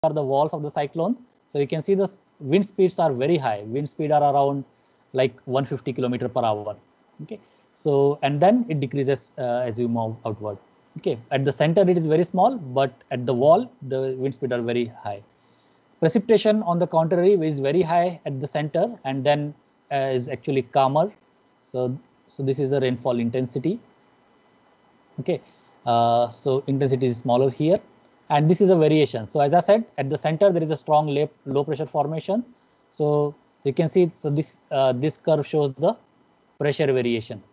are the walls of the cyclone. So you can see the wind speeds are very high. Wind speed are around like 150 km/h. Okay, so and then it decreases as you move outward. Okay, at the center it is very small, but at the wall the wind speed are very high. Precipitation, on the contrary, is very high at the center and then is actually calmer. So this is the rainfall intensity. Okay, so intensity is smaller here, and this is a variation. So as I said, at the center there is a strong low pressure formation. So you can see, so this curve shows the pressure variation.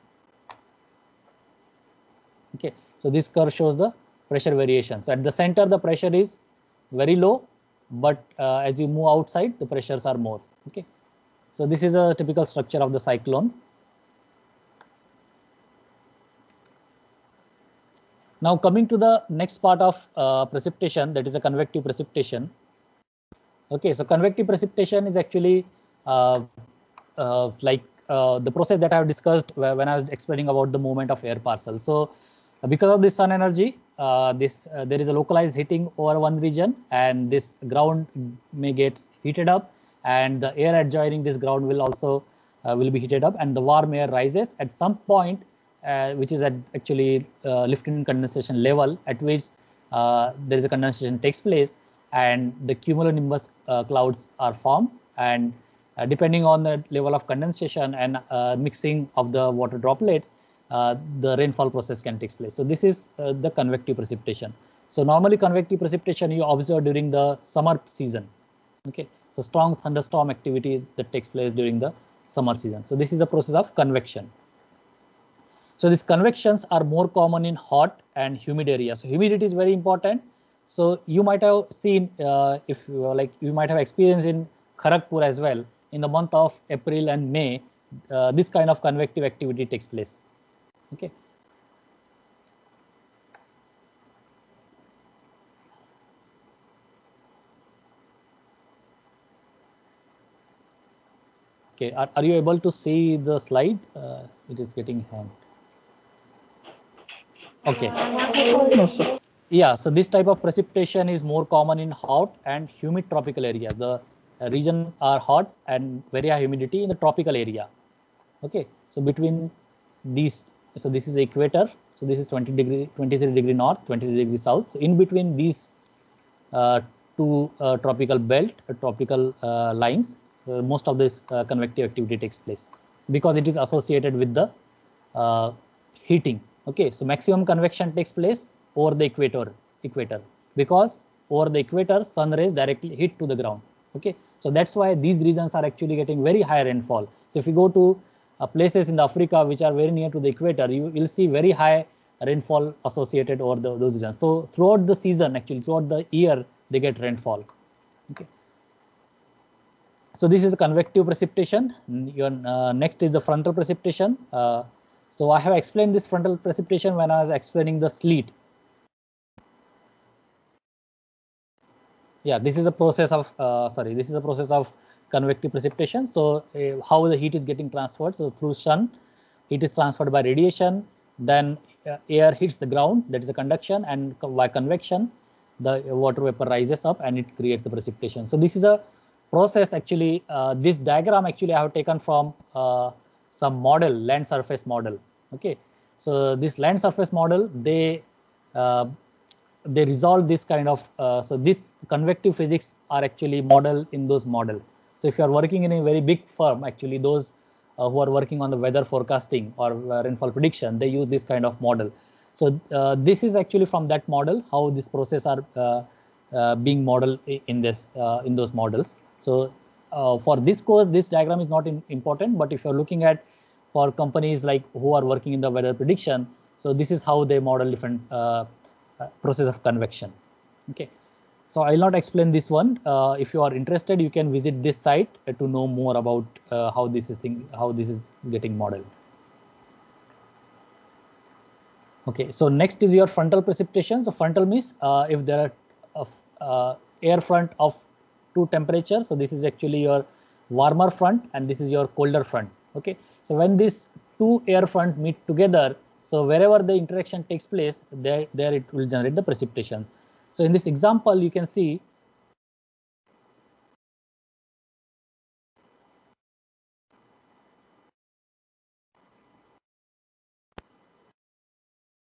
Okay, so this curve shows the pressure variation. So at the center the pressure is very low, but as you move outside the pressures are more. Okay, so this is a typical structure of the cyclone. Now coming to the next part of precipitation, that is a convective precipitation. Okay, so convective precipitation is actually the process that I have discussed when I was explaining about the movement of air parcels. So because of this sun energy, there is a localized heating over one region, and this ground may get heated up, and the air adjoining this ground will also will be heated up, and the warm air rises at some point, which is at actually lift-in condensation level, at which there is a condensation takes place, and the cumulonimbus clouds are formed, and depending on the level of condensation and mixing of the water droplets, the rainfall process can take place. So this is the convective precipitation. So normally convective precipitation you observe during the summer season. Okay, so strong thunderstorm activity that takes place during the summer season. So this is a process of convection. So these convections are more common in hot and humid areas. So humidity is very important. So you might have seen, if you might have experienced in Kharagpur as well, in the month of April and May, this kind of convective activity takes place. Okay. Okay, are you able to see the slide? It is getting hanged. Okay. No, sir. Yeah, so this type of precipitation is more common in hot and humid tropical areas. The region are hot and very high humidity in the tropical area. Okay, so between these, so this is the equator. So this is 23 degree north, 23 degree south. So in between these two tropical belt, tropical lines, most of this convective activity takes place because it is associated with the heating. Okay, so maximum convection takes place over the equator because over the equator sun rays directly hit to the ground. Okay, so that's why these regions are actually getting very high rainfall. So if you go to places in the Africa which are very near to the equator, you will see very high rainfall associated over those regions. So throughout the season, actually throughout the year, they get rainfall. Okay. So this is the convective precipitation. Your next is the frontal precipitation. So I have explained this frontal precipitation when I was explaining the sleet. Yeah, this is a process of this is a process of convective precipitation. So how the heat is getting transferred? So through sun, heat is transferred by radiation. Then air hits the ground, that is a conduction, and by convection, the water vapor rises up and it creates the precipitation. So this is a process actually. This diagram actually I have taken from some model, land surface model. Okay, so this land surface model, they resolve this kind of so this convective physics are actually model in those model. So if you are working in a very big firm, actually those who are working on the weather forecasting or rainfall prediction, they use this kind of model. So this is actually from that model how this process are being modeled in this in those models. So for this course, this diagram is not important, but if you're looking at for companies like who are working in the weather prediction, so this is how they model different process of convection. Okay, so I'll not explain this one. If you are interested, you can visit this site to know more about how this is getting modeled. Okay, so next is your frontal precipitation. So frontal means if there are air front of two temperatures. So this is actually your warmer front and this is your colder front. Okay, so when these two air front meet together, so wherever the interaction takes place, there it will generate the precipitation. So in this example, you can see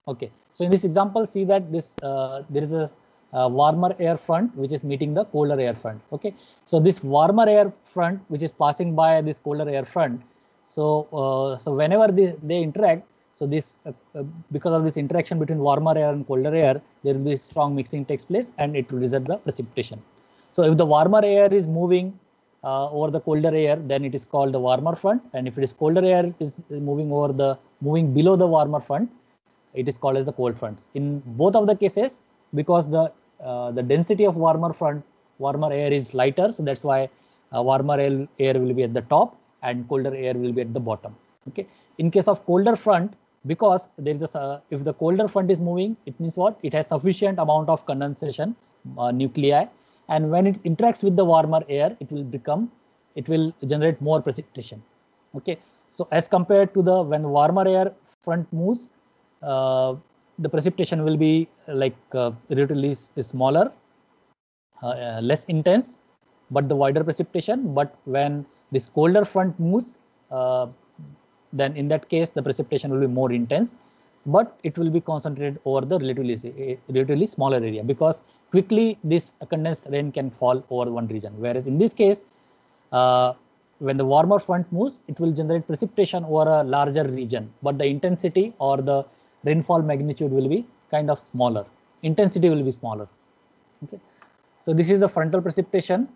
Okay, so in this example, see that this there is a warmer air front which is meeting the colder air front. Okay, so this warmer air front which is passing by this colder air front. So so whenever they interact, so this because of this interaction between warmer air and colder air, there will be strong mixing takes place and it will result the precipitation. So if the warmer air is moving over the colder air, then it is called the warmer front, and if it is colder air is moving below the warmer front, it is called as the cold fronts. In both of the cases, because the density of warmer air is lighter, so that's why warmer air will be at the top and colder air will be at the bottom. Okay. In case of colder front, because there is a if the colder front is moving, it means what? It has sufficient amount of condensation nuclei, and when it interacts with the warmer air, it will generate more precipitation. Okay. So as compared to the when warmer air front moves, the precipitation will be like relatively smaller, less intense, but the wider precipitation. But when this colder front moves, then in that case the precipitation will be more intense, but it will be concentrated over the relatively smaller area, because quickly this condensed rain can fall over one region. Whereas in this case, when the warmer front moves, it will generate precipitation over a larger region, but the intensity or the rainfall magnitude will be kind of smaller. Intensity will be smaller. Okay. So this is the frontal precipitation.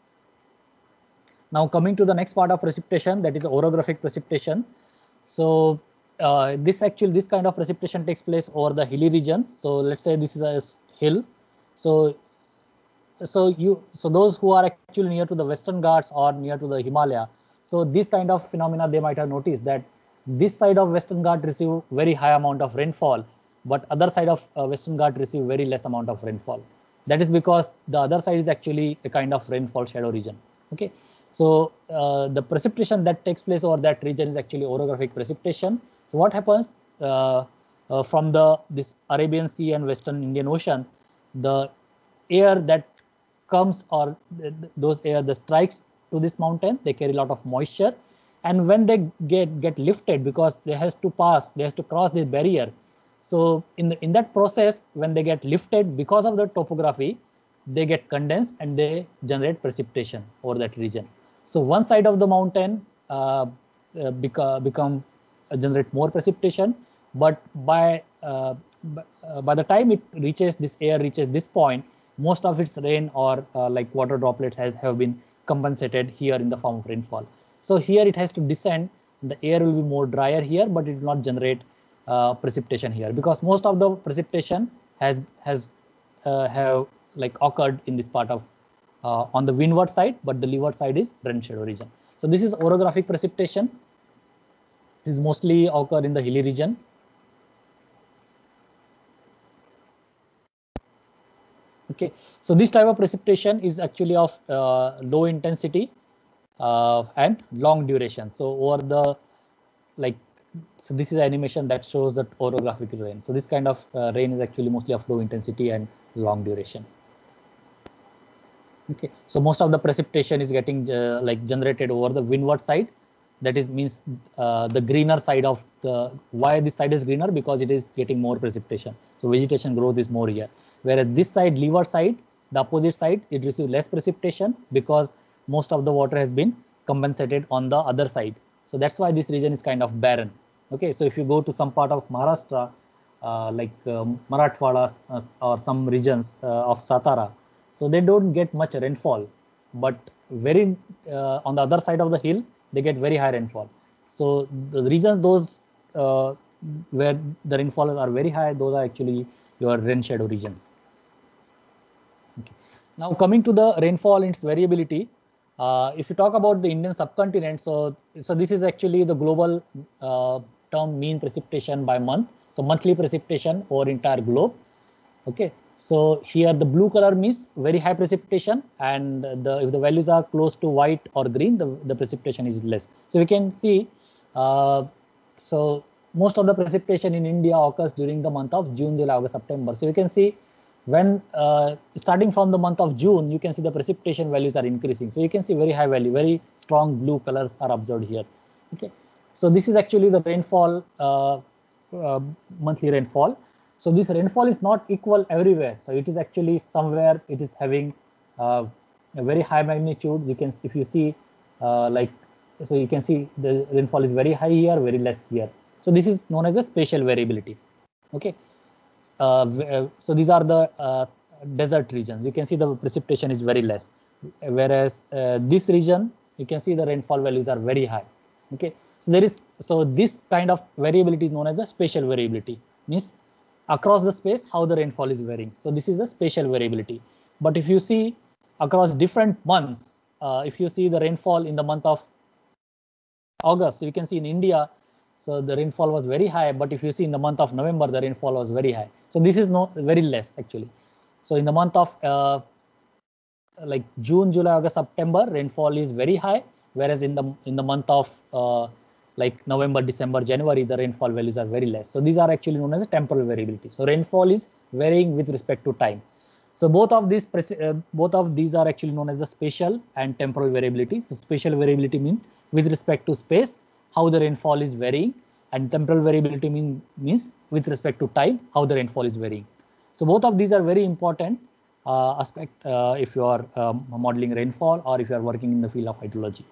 Now coming to the next part of precipitation, that is orographic precipitation. So this kind of precipitation takes place over the hilly regions. So let's say this is a hill. So those who are actually near to the Western Ghats or near to the Himalaya, so this kind of phenomena they might have noticed that this side of Western Ghat receive very high amount of rainfall, but other side of Western Ghat receive very less amount of rainfall. That is because the other side is actually a kind of rainfall shadow region. Okay, so the precipitation that takes place over that region is actually orographic precipitation. So what happens from this Arabian Sea and Western Indian Ocean, the air that comes or those air that strikes to this mountain, they carry a lot of moisture, and when they get lifted, because they has to cross the barrier. So in that process, when they get lifted because of the topography, they get condensed and they generate precipitation over that region. So one side of the mountain become generate more precipitation, but by the time air reaches this point, most of its rain or like water droplets have been compensated here in the form of rainfall. So here it has to descend. The air will be more drier here, but it will not generate precipitation here, because most of the precipitation have like occurred in this part of on the windward side, but the leeward side is rain shadow region. So this is orographic precipitation. It is mostly occur in the hilly region. Okay, so this type of precipitation is actually of low intensity and long duration. So over the so this is animation that shows that orographic rain. So this kind of rain is actually mostly of low intensity and long duration. Okay, so most of the precipitation is getting like generated over the windward side. That is means the greener side of why this side is greener, because it is getting more precipitation. So vegetation growth is more here. Whereas this side, leeward side, the opposite side, it receives less precipitation because most of the water has been compensated on the other side. So that's why this region is kind of barren. Okay, so if you go to some part of Maharashtra, like Marathwada or some regions of Satara, so they don't get much rainfall, but very on the other side of the hill, they get very high rainfall. So the regions those where the rainfall are very high, those are actually your rain shadow regions. Okay. Now coming to the rainfall and its variability, if you talk about the Indian subcontinent, so this is actually the global term mean precipitation by month. So monthly precipitation over entire globe. Okay. So here the blue color means very high precipitation, and if the values are close to white or green, the precipitation is less. So we can see, so most of the precipitation in India occurs during the month of June, July, August, September. So you can see when starting from the month of June, you can see the precipitation values are increasing. So you can see very high value, very strong blue colors are observed here. Okay. So this is actually the rainfall monthly rainfall. So this rainfall is not equal everywhere. So it is actually somewhere it is having a very high magnitude. You can, if you see, so you can see the rainfall is very high here, very less here. So this is known as the spatial variability. Okay. So these are the desert regions. You can see the precipitation is very less, whereas this region, you can see the rainfall values are very high. Okay, so there is, so this kind of variability is known as the spatial variability, means across the space how the rainfall is varying. So this is the spatial variability. But if you see across different months, if you see the rainfall in the month of August, so you can see in India, so the rainfall was very high, but if you see in the month of November, the rainfall was very high. So this is not very less actually. So in the month of like June, July, August, September, rainfall is very high, whereas in the month of like November, December, January, the rainfall values are very less. So these are actually known as a temporal variability. So rainfall is varying with respect to time. So both of these are actually known as the spatial and temporal variability. So spatial variability means with respect to space, how the rainfall is varying, and temporal variability means with respect to time, how the rainfall is varying. So both of these are very important aspect if you are modeling rainfall or if you are working in the field of hydrology.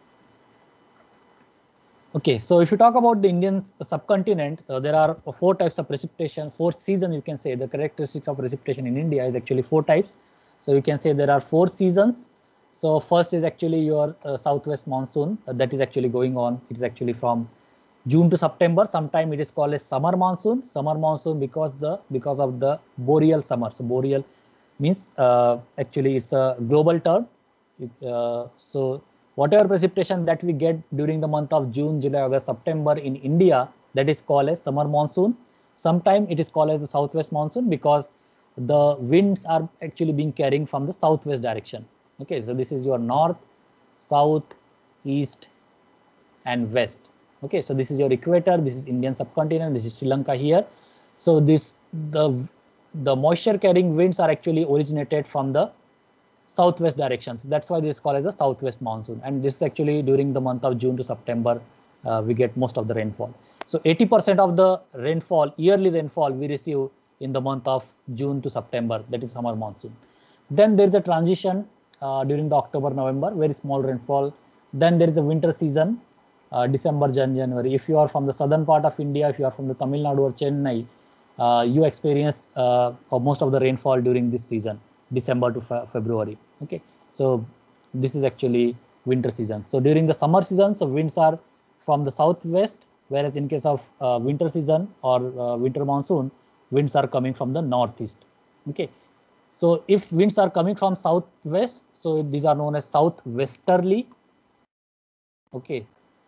Okay, so if you talk about the Indian subcontinent, there are 4 types of precipitation, 4 seasons you can say. The characteristics of precipitation in India is actually 4 types. So you can say there are 4 seasons. So first is actually your southwest monsoon that is actually going on. It's actually from June to September. Sometime it is called as summer monsoon. Summer monsoon because of the boreal summer. So boreal means actually it's a global term. So whatever precipitation that we get during the month of June, July, August, September in India, that is called as summer monsoon. Sometimes it is called as the southwest monsoon because the winds are actually being carrying from the southwest direction. Okay, so this is your north, south, east, and west. Okay, so this is your equator, this is Indian subcontinent, this is Sri Lanka here. So the moisture carrying winds are actually originated from the southwest directions. That's why this is called as the southwest monsoon. And this is actually during the month of June to September, we get most of the rainfall. So 80% of the rainfall, yearly rainfall, we receive in the month of June to September, that is summer monsoon. Then there is a transition during the October, November, very small rainfall. Then there is a winter season, December, January. If you are from the southern part of India, if you are from the Tamil Nadu or Chennai, you experience most of the rainfall during this season, December to February. Okay, so this is actually winter season. So during the summer season, so winds are from the southwest, whereas in case of winter season or winter monsoon, winds are coming from the northeast. Okay, so if winds are coming from southwest, so these are known as southwesterly. Okay.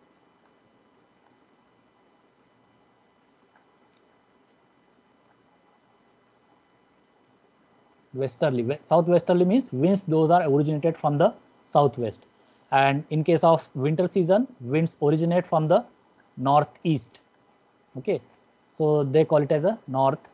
Westerly, southwesterly means winds those are originated from the southwest, and in case of winter season, winds originate from the northeast. Okay, so they call it as a north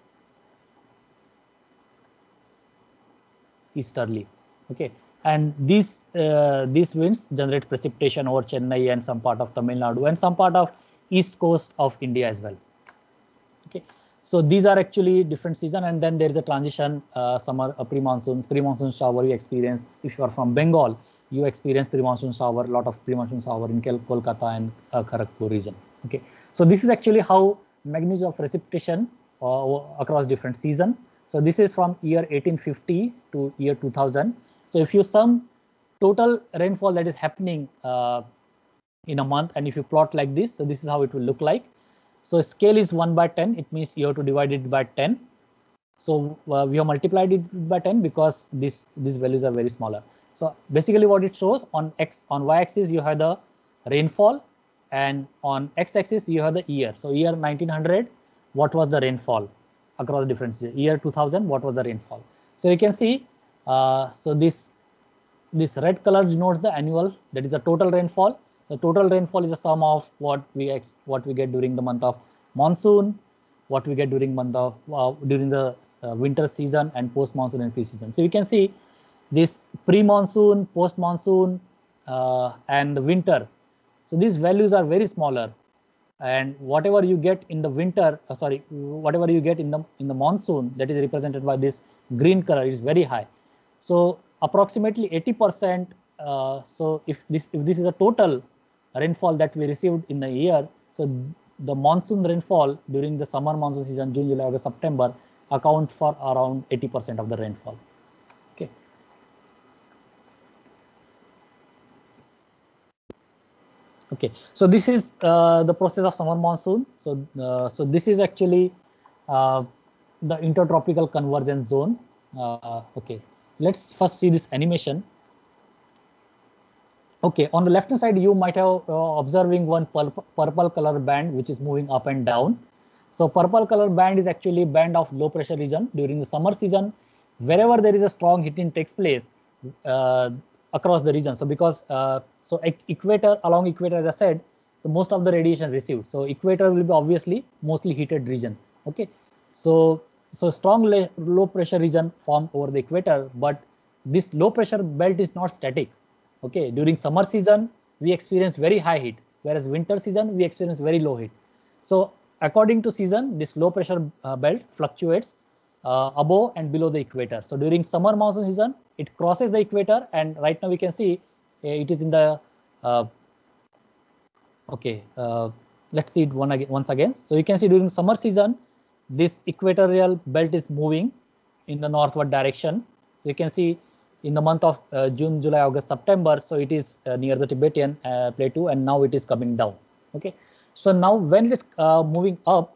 easterly. Okay, and these winds generate precipitation over Chennai and some part of Tamil Nadu and some part of east coast of India as well. Okay, so these are actually different season, and then there is a transition summer pre-monsoon shower you experience. If you are from Bengal, you experience pre-monsoon shower, lot of pre-monsoon shower in Kolkata and Kharagpur region. Okay, so this is actually how magnitude of precipitation across different season. So this is from year 1850 to year 2000. So if you sum total rainfall that is happening in a month, and if you plot like this, so this is how it will look like. So scale is 1/10. It means you have to divide it by 10. So we have multiplied it by 10 because these values are very smaller. So basically what it shows on y-axis you have the rainfall, and on x-axis you have the year. So year 1900, what was the rainfall across different seasons? Year 2000, what was the rainfall? So you can see, so this red color denotes the annual, that is the total rainfall. The total rainfall is a sum of what we get during the month of monsoon, what we get during during the winter season, and post monsoon and pre-season. So you can see this pre-monsoon, post-monsoon, and the winter. So these values are very smaller and whatever you get in the winter, whatever you get in the monsoon, that is represented by this green color, is very high. So approximately 80%. So if this is a total rainfall that we received in a year, so the monsoon rainfall during the summer monsoon season, June, July, August, September, account for around 80% of the rainfall. Okay. Okay, so this is the process of summer monsoon. So this is actually the intertropical convergence zone. Okay, let's first see this animation. Okay, on the left hand side, you might have observing one purple color band which is moving up and down. So purple color band is actually band of low pressure region during the summer season. Wherever there is a strong heating takes place across the region. So because equator, along equator, as I said, so most of the radiation received. So equator will be obviously mostly heated region. Okay, so strong low pressure region formed over the equator, but this low pressure belt is not static. Okay, during summer season we experience very high heat, whereas winter season we experience very low heat. So according to season, this low pressure belt fluctuates above and below the equator. So during summer monsoon season, it crosses the equator, and right now we can see it is in the okay. Let's see it once again. So you can see during summer season, this equatorial belt is moving in the northward direction. You can see in the month of June, July, August, September. So it is near the Tibetan plateau, and now it is coming down. Okay. So now when it is moving up,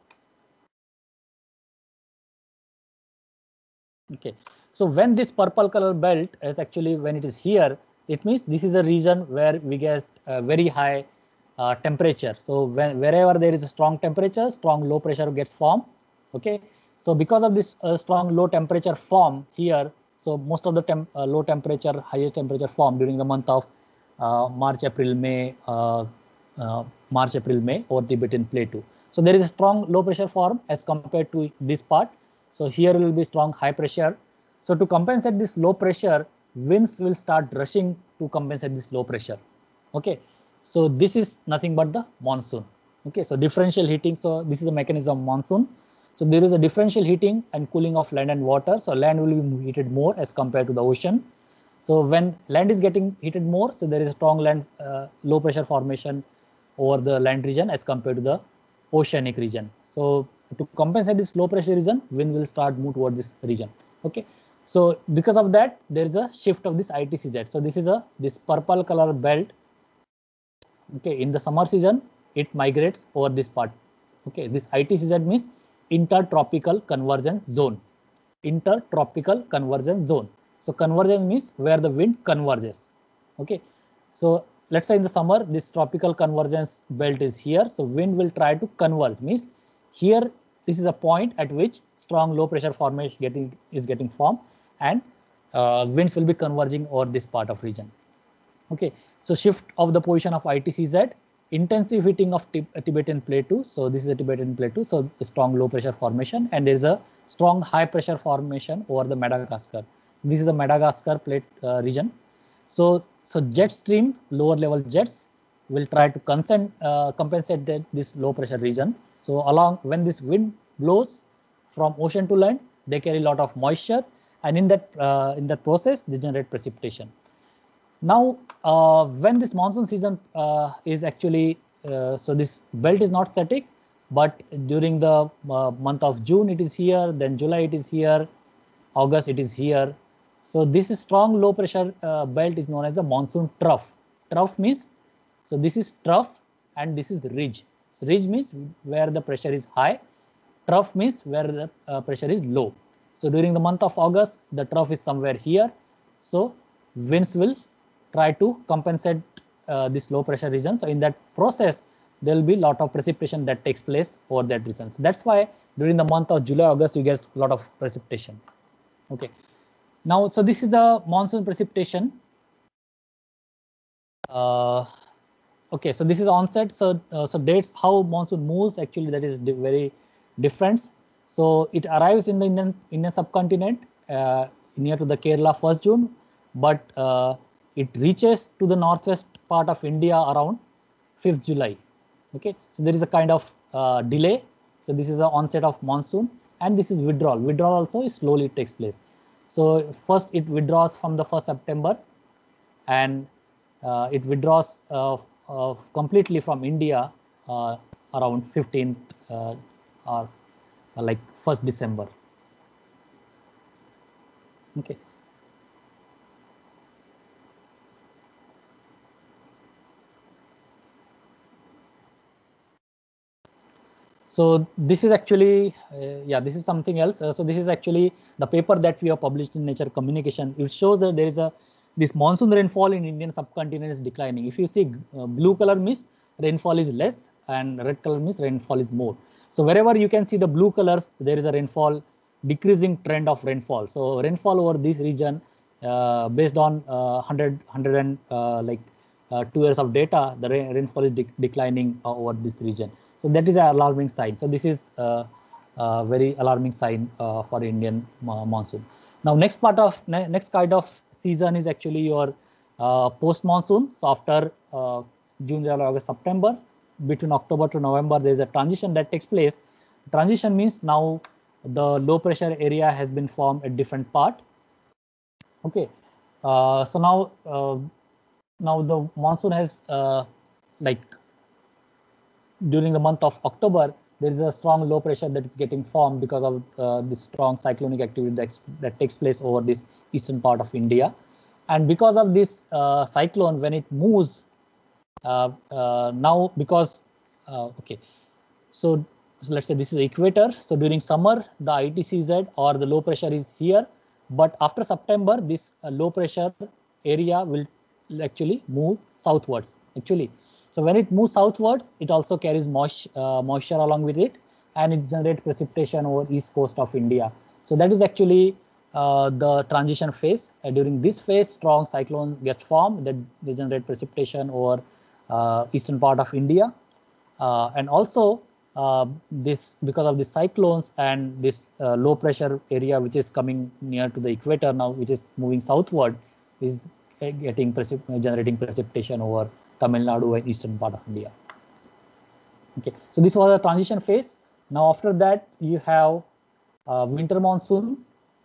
okay. So when this purple color belt is actually, when it is here, it means this is a region where we get very high temperature. So wherever there is a strong temperature, strong low pressure gets formed. Okay. So because of this strong low temperature form here, so most of the low temperature, highest temperature form during the month of March, April, May, or Tibetan plateau. So there is a strong low pressure form as compared to this part. So here will be strong high pressure. So to compensate this low pressure, winds will start rushing to compensate this low pressure. Okay. So this is nothing but the monsoon. Okay. So differential heating. So this is a mechanism of monsoon. So there is a differential heating and cooling of land and water. So land will be heated more as compared to the ocean. So when land is getting heated more, so there is a strong land low pressure formation over the land region as compared to the oceanic region. So to compensate this low pressure region, wind will start move towards this region. Okay. So because of that, there is a shift of this ITCZ. So this is this purple color belt. Okay, in the summer season, it migrates over this part. Okay, this ITCZ means intertropical convergence zone. Intertropical convergence zone. So convergence means where the wind converges. Okay, so let's say in the summer, this tropical convergence belt is here. So wind will try to converge, means here this is a point at which strong low pressure formation is getting formed, and winds will be converging over this part of region. Okay, so shift of the position of ITCZ, intensive heating of Tibetan plateau. So this is a Tibetan plateau. So a strong low pressure formation, and there is a strong high pressure formation over the Madagascar. This is a Madagascar plate region. So jet stream, lower level jets will try to compensate this low pressure region. So along when this wind blows from ocean to land, they carry a lot of moisture, and in that process, they generate precipitation. Now, when this monsoon season is actually, so this belt is not static, but during the month of June it is here, then July it is here, August it is here. So this is strong low pressure belt is known as the monsoon trough. Trough means, so this is trough and this is ridge. So ridge means where the pressure is high, trough means where the pressure is low. So during the month of August, the trough is somewhere here. So winds will try to compensate this low pressure region. So in that process, there will be a lot of precipitation that takes place over that region. So that's why during the month of July, August, you get a lot of precipitation. Okay. Now, so this is the monsoon precipitation. Okay, so this is onset. So dates how monsoon moves, actually that is very different. So it arrives in the Indian subcontinent near to the Kerala 1st June, but it reaches to the northwest part of India around 5th July. Okay, so there is a kind of delay. So this is the onset of monsoon, and this is withdrawal. Withdrawal also is slowly takes place. So first it withdraws from the 1st September, and it withdraws completely from India around 15th or like 1st December. Okay. So this is actually, yeah, this is something else. So this is actually the paper that we have published in Nature Communication. It shows that there is this monsoon rainfall in Indian subcontinent is declining. If you see blue color means rainfall is less, and red color means rainfall is more. So wherever you can see the blue colors, there is a rainfall decreasing trend of rainfall. So rainfall over this region, based on 100 and 2 years of data, the rainfall is declining over this region. So that is an alarming sign. So this is a very alarming sign for Indian monsoon. Now, next kind of season is actually your post monsoon. So after June, July, August, September, between October to November, there is a transition that takes place. Transition means now the low pressure area has been formed at different part. Okay, so now the monsoon has like during the month of October, there is a strong low pressure that is getting formed because of this strong cyclonic activity that takes place over this eastern part of India. And because of this cyclone, when it moves now, because okay, so let's say this is equator. So during summer, the ITCZ or the low pressure is here, but after September, this low pressure area will actually move southwards. Actually, so when it moves southwards, it also carries moisture along with it, and it generates precipitation over east coast of India. So that is actually the transition phase. During this phase, strong cyclone gets formed that they generate precipitation over eastern part of India, and also this because of the cyclones and this low pressure area which is coming near to the equator now, which is moving southward, is generating precipitation over Tamil Nadu and eastern part of India. Okay, so this was a transition phase. Now after that you have winter monsoon.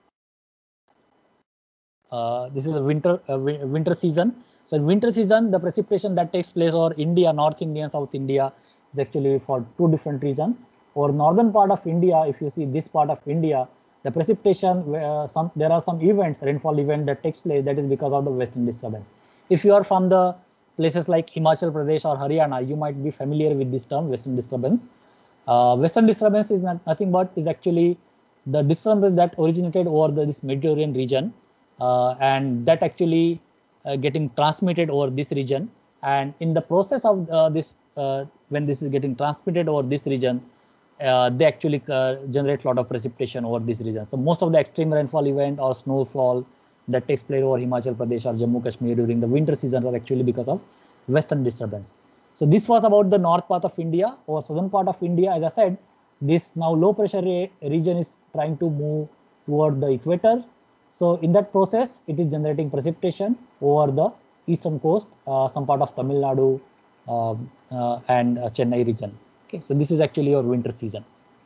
This is a winter season. So in winter season, the precipitation that takes place over India, North India and South India, is actually for two different regions. Or northern part of India, if you see this part of India, the precipitation, there are some events, rainfall event that takes place, that is because of the western disturbance. If you are from the places like Himachal Pradesh or Haryana, you might be familiar with this term, western disturbance. Western disturbance is nothing but is actually the disturbance that originated over this Mediterranean region, and that actually getting transmitted over this region. And in the process of this, when this is getting transmitted over this region, they actually generate a lot of precipitation over this region. So most of the extreme rainfall event or snowfall that takes place over Himachal Pradesh or Jammu Kashmir during the winter season are actually because of western disturbance. So this was about the north part of India. Or southern part of India. As I said, this now low pressure region is trying to move toward the equator. So in that process, it is generating precipitation over the eastern coast, some part of Tamil Nadu and Chennai region. Okay, so this is actually your winter season.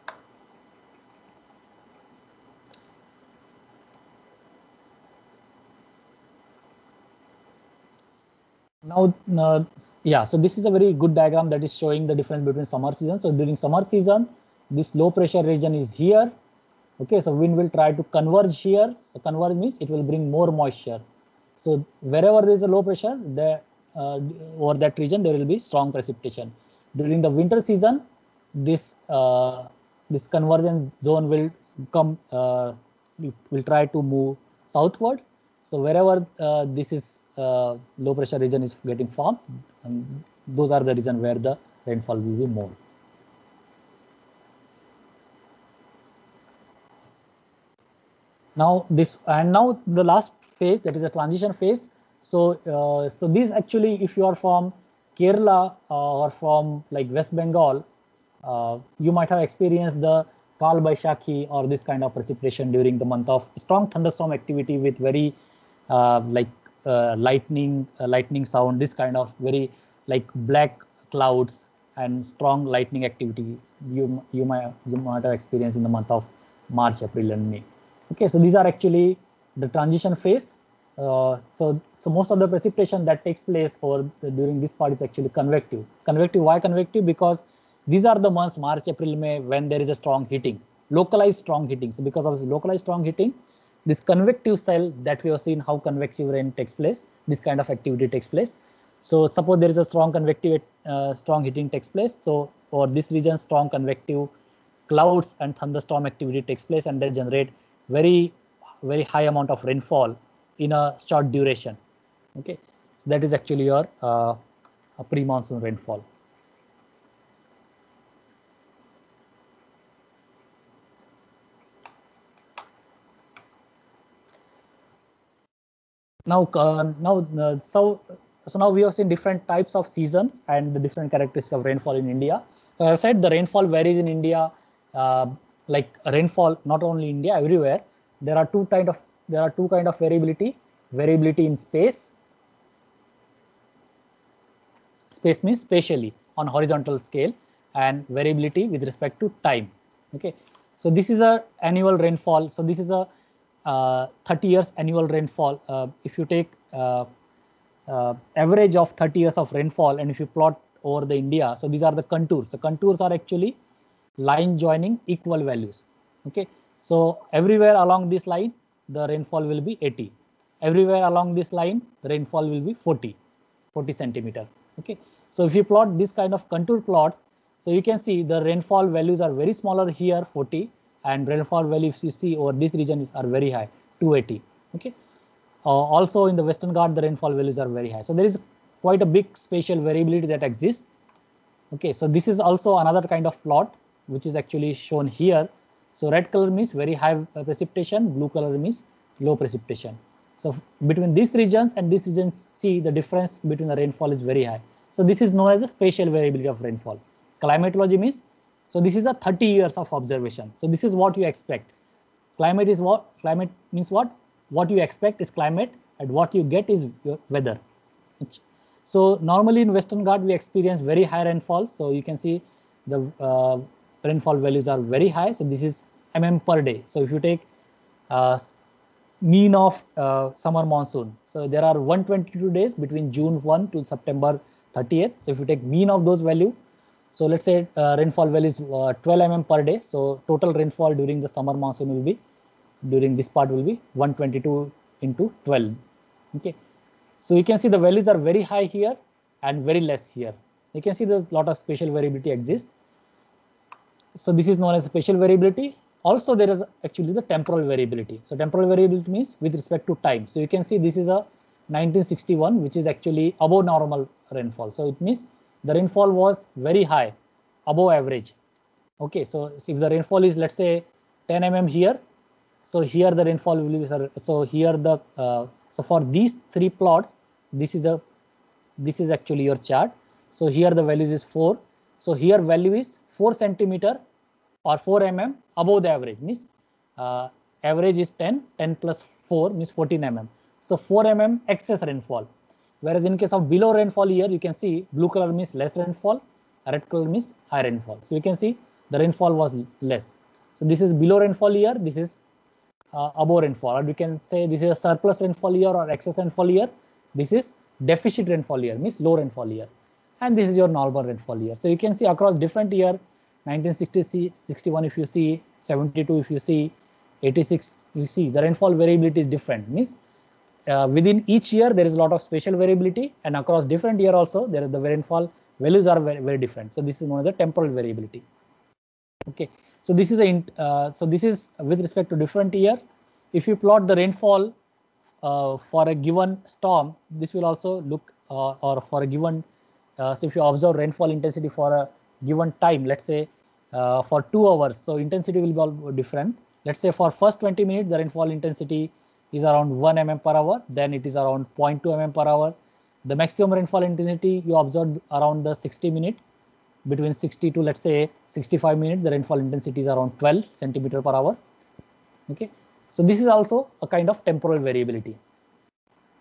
Now, yeah, so this is a very good diagram that is showing the difference between summer season. So during summer season, this low pressure region is here. Okay, so wind will try to converge here. So converge means it will bring more moisture. So wherever there is a low pressure, over that region there will be strong precipitation. During the winter season, this this convergence zone will come, will try to move southward. So wherever this is low pressure region is getting formed, and those are the reason where the rainfall will be more. Now the last phase, that is a transition phase. So so these actually, if you are from Kerala or from like West Bengal, you might have experienced the Kal Baishakhi or this kind of precipitation during the month of strong thunderstorm activity with very lightning sound, this kind of very like black clouds and strong lightning activity you might have experienced in the month of March, April, and May. Okay, so these are actually the transition phase. So most of the precipitation that takes place during this part is actually convective. Convective, why convective? Because these are the months March, April, May when there is a strong heating, localized strong heating. So because of this localized strong heating, this convective cell that we have seen how convective rain takes place, this kind of activity takes place. So suppose there is a strong convective, strong heating takes place. So for this region, strong convective clouds and thunderstorm activity takes place, and they generate very high amount of rainfall in a short duration. Okay, so that is actually your pre-monsoon rainfall. Now, so now we have seen different types of seasons and the different characteristics of rainfall in India. So as I said, the rainfall varies in India, like rainfall not only India, everywhere. There are two kind of variability. Variability in space. Space means spatially on horizontal scale, and variability with respect to time. Okay, so this is a annual rainfall. So this is a 30 years annual rainfall. If you take average of 30 years of rainfall, and if you plot over the India, so these are the contours. The contours are actually line joining equal values. Okay, so everywhere along this line, the rainfall will be 80. Everywhere along this line, the rainfall will be 40 centimeter. Okay, so if you plot this kind of contour plots, so you can see the rainfall values are very smaller here, 40, and rainfall values you see over this region are very high, 280. Okay, also in the Western Ghat, the rainfall values are very high. So there is quite a big spatial variability that exists. Okay, so this is also another kind of plot which is actually shown here. So red color means very high precipitation, blue color means low precipitation. So between these regions and these regions, see the difference between the rainfall is very high. So this is known as the spatial variability of rainfall. Climatology means, so this is a 30 years of observation. So this is what you expect. Climate is what? Climate means what? What you expect is climate, and what you get is your weather. So normally in Western Ghat, we experience very high rainfall. So you can see the rainfall values are very high. So this is per day. So if you take mean of summer monsoon, so there are 122 days between June 1 to September 30th. So if you take mean of those value, so let's say rainfall value is 12 per day. So total rainfall during the summer monsoon will be, during this part will be 122 into 12. Okay, so you can see the values are very high here and very less here. You can see the lot of spatial variability exists. So this is known as spatial variability. Also, there is actually the temporal variability. So temporal variability means with respect to time. So you can see this is a 1961, which is actually above normal rainfall. So it means the rainfall was very high, above average. Okay, so if the rainfall is, let's say, 10 here, so here the rainfall will be, so here the so for these three plots, this is actually your chart. So here the values is 4. So here value is 4 centimeter or 4 above the average, means average is 10 plus 4 means 14 So 4 excess rainfall. Whereas in case of below rainfall here, you can see blue color means less rainfall, red color means high rainfall. So you can see the rainfall was less. So this is below rainfall here, this is above rainfall, or we can say this is a surplus rainfall here or excess rainfall here. This is deficit rainfall here, means low rainfall here, and this is your normal rainfall here. So you can see across different year, 1960, 61 if you see, 72 if you see, 86 you see, the rainfall variability is different, means within each year there is a lot of spatial variability, and across different year also there the rainfall values are very different. So this is known as the temporal variability. Okay, so this is so this is with respect to different year. If you plot the rainfall for a given storm, this will also look or for a given so if you observe rainfall intensity for a given time, let's say for 2 hours, so intensity will be all different. Let's say for first 20 minutes the rainfall intensity is around 1 per hour, then it is around 0.2 per hour. The maximum rainfall intensity you observe around the 60 minute, between 60 to let's say 65 minutes, the rainfall intensity is around 12 centimeter per hour. Okay, so this is also a kind of temporal variability.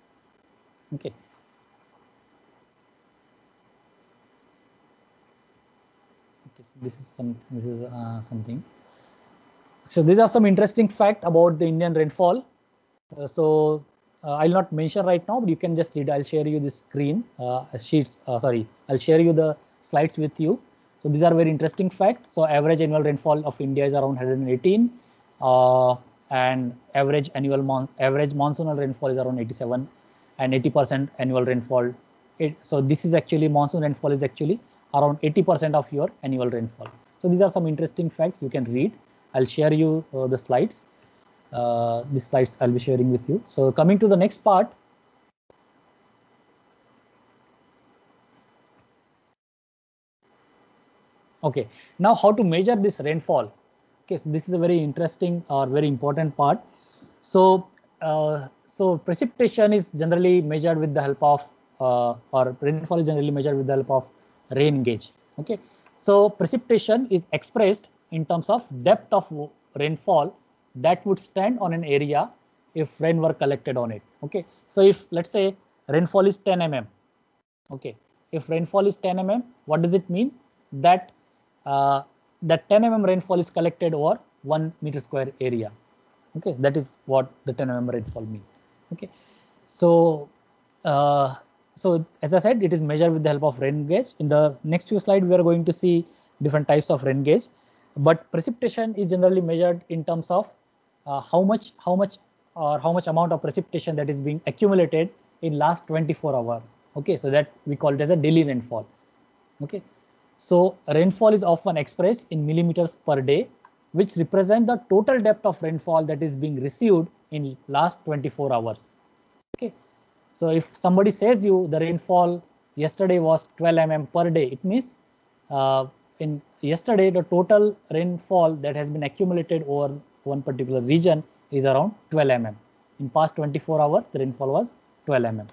Okay, This is something. So these are some interesting fact about the Indian rainfall. I'll not mention right now, but you can just read. I'll share you the screen sheets. Sorry, I'll share you the slides with you. So these are very interesting facts. So average annual rainfall of India is around 118, and average monsoonal rainfall is around 87, and 80% annual rainfall. So this is actually monsoon rainfall is actually around 80% of your annual rainfall. So these are some interesting facts you can read. I'll share you the slides. These slides I'll be sharing with you. So coming to the next part. Okay, now how to measure this rainfall? Okay, so this is a very interesting or very important part. So, so precipitation is generally measured with the help of, or rainfall is generally measured with the help of rain gauge. Okay, so precipitation is expressed in terms of depth of rainfall that would stand on an area if rain were collected on it. Okay, so if let's say rainfall is 10 mm. Okay, if rainfall is 10 mm, what does it mean? That that 10 mm rainfall is collected over 1 meter square area. Okay, so that is what the 10 mm rainfall means. Okay, so so as I said, it is measured with the help of rain gauge. In the next few slides, we are going to see different types of rain gauge, but precipitation is generally measured in terms of how much amount of precipitation that is being accumulated in last 24 hours. Okay, so that we call it as a daily rainfall. Okay, so rainfall is often expressed in millimeters per day, which represent the total depth of rainfall that is being received in last 24 hours. Okay, so if somebody says you the rainfall yesterday was 12 mm per day, it means in yesterday the total rainfall that has been accumulated over one particular region is around 12 mm. In past 24 hours, the rainfall was 12 mm.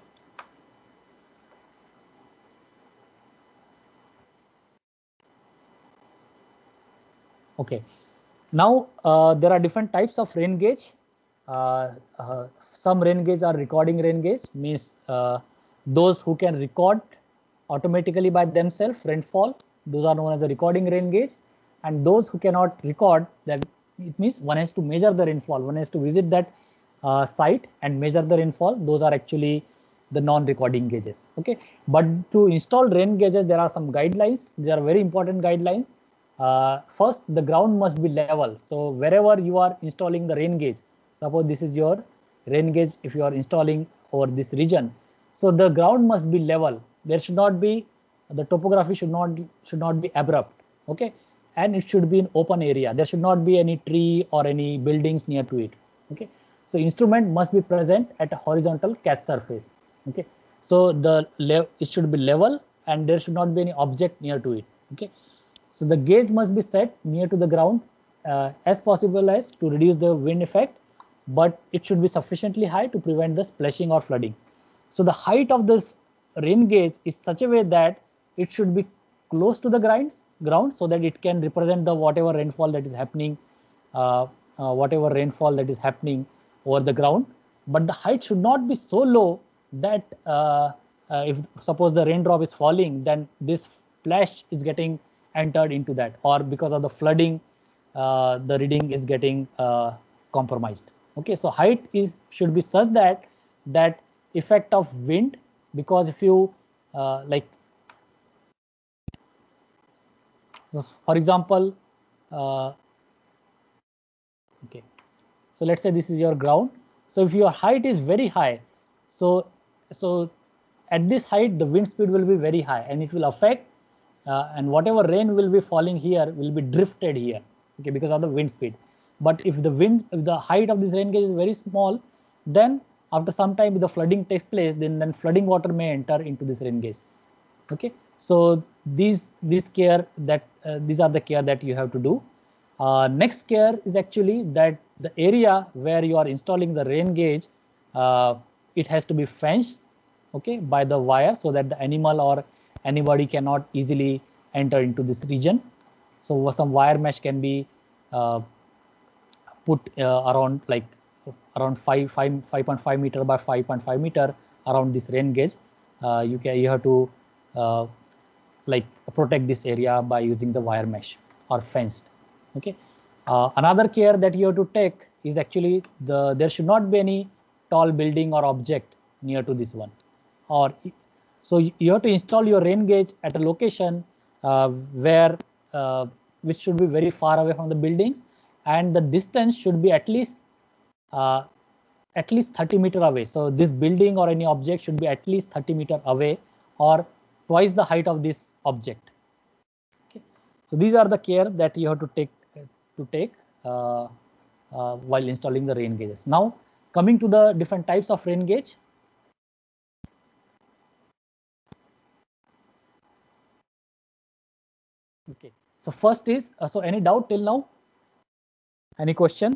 Okay, now there are different types of rain gauge. Some rain gauge are recording rain gauge, means those who can record automatically by themselves rainfall, those are known as a recording rain gauge. And those who cannot record, that it means one has to measure the rainfall, one has to visit that site and measure the rainfall. Those are actually the non-recording gauges. Okay, but to install rain gauges, there are some guidelines. They are very important guidelines. First, the ground must be level. So wherever you are installing the rain gauge, suppose this is your rain gauge, if you are installing over this region, so the ground must be level. There should not be, the topography should not be abrupt. Okay, and it should be in open area. There should not be any tree or any buildings near to it. Okay, so instrument must be present at a horizontal catch surface. Okay, so it should be level and there should not be any object near to it. Okay, so the gauge must be set near to the ground as possible as to reduce the wind effect, but it should be sufficiently high to prevent the splashing or flooding. So the height of this rain gauge is such a way that it should be close to the ground so that it can represent the whatever rainfall that is happening, over the ground. But the height should not be so low that if suppose the raindrop is falling, then this splash is getting entered into that, or because of the flooding, the reading is getting compromised. Okay, so height should be such that effect of wind, because if you like, so for example, okay, so let's say this is your ground. So if your height is very high, so at this height the wind speed will be very high and it will affect and whatever rain will be falling here will be drifted here. Okay, because of the wind speed. But if the height of this rain gauge is very small, then after some time the flooding takes place, then flooding water may enter into this rain gauge. Okay, so these are the care that you have to do. Next care is actually that the area where you are installing the rain gauge, it has to be fenced, okay, by the wire, so that the animal or anybody cannot easily enter into this region. So some wire mesh can be put around like around 5.5 meter by 5.5 meter around this rain gauge. You have to like protect this area by using the wire mesh or fenced. Okay. Another care that you have to take is actually there should not be any tall building or object near to this one. Or so you have to install your rain gauge at a location where which should be very far away from the buildings, and the distance should be at least 30 meter away. So this building or any object should be at least 30 meter away or twice the height of this object. Okay. So these are the care that you have to take while installing the rain gauges. Now coming to the different types of rain gauge. Okay. So first is so any doubt till now? Any question?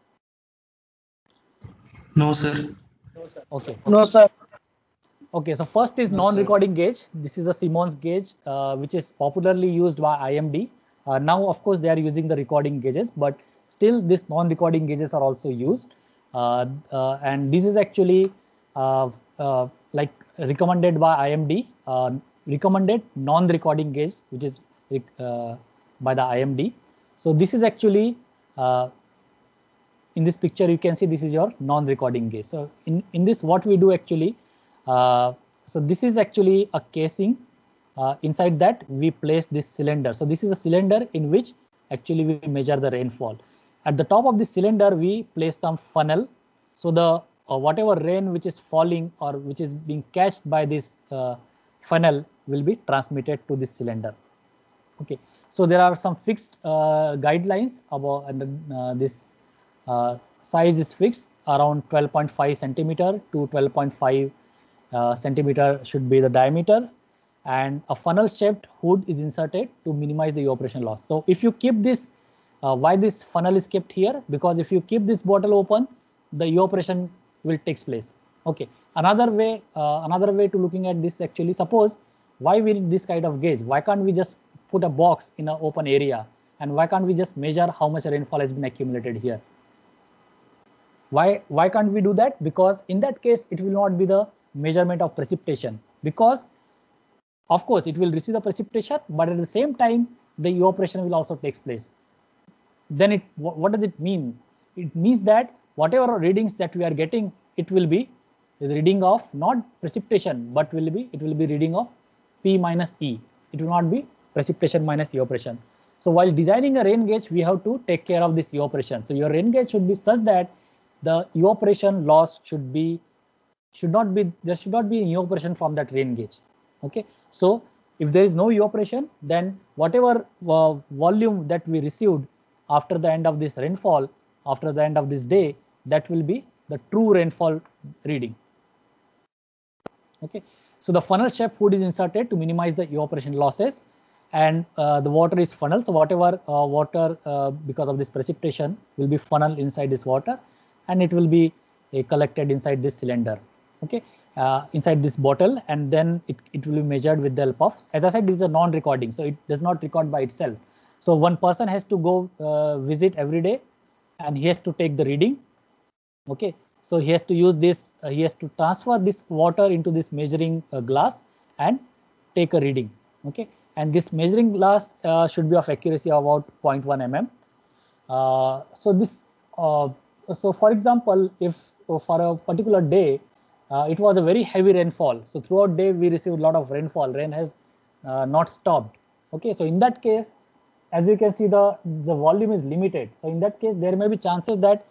No, sir. Okay. No, sir. Okay, so first is non-recording gauge. This is a Simmons gauge, which is popularly used by IMD. Now, of course, they are using the recording gauges, but still these non-recording gauges are also used. And this is actually like recommended by IMD, recommended non-recording gauge, which is by the IMD. So this is actually in this picture, you can see this is your non-recording gauge. So in this, what we do actually, so this is actually a casing. Inside that we place this cylinder. So this is a cylinder in which actually we measure the rainfall. At the top of this cylinder, we place some funnel. So the whatever rain which is falling or which is being catched by this funnel will be transmitted to this cylinder. Okay. So there are some fixed guidelines about this. Size is fixed around 12.5 centimeter to 12.5 centimeter should be the diameter, and a funnel shaped hood is inserted to minimize the evaporation loss. So if you keep this, why this funnel is kept here? Because if you keep this bottle open, the evaporation will take place. Okay. Another way to looking at this actually, suppose why we need this kind of gauge? Why can't we just put a box in an open area, and why can't we just measure how much rainfall has been accumulated here? Why can't we do that? Because in that case, it will not be the measurement of precipitation, because of course it will receive the precipitation, but at the same time the evaporation will also take place. Then what does it mean? It means that whatever readings that we are getting, it will be the reading of not precipitation, but it will be reading of P minus E. It will not be precipitation minus evaporation. So while designing a rain gauge, we have to take care of this evaporation. So your rain gauge should be such that the evaporation loss there should not be evaporation from that rain gauge. Okay. So if there is no evaporation, then whatever volume that we received after the end of this rainfall, after the end of this day, that will be the true rainfall reading. Okay. So the funnel shape hood is inserted to minimize the evaporation losses, and the water is funneled. So whatever water because of this precipitation will be funneled inside this water, and it will be collected inside this cylinder. Okay. Inside this bottle, and then it will be measured with the help of, as I said, this is a non-recording, so it does not record by itself. So one person has to go visit every day, and he has to take the reading. Okay. So he has to use this, he has to transfer this water into this measuring glass and take a reading. Okay. And this measuring glass should be of accuracy of about 0.1 mm. So this, so for example, if for a particular day, it was a very heavy rainfall. So throughout day we received a lot of rainfall. Rain has not stopped. Okay. So in that case, as you can see, the volume is limited. So in that case, there may be chances that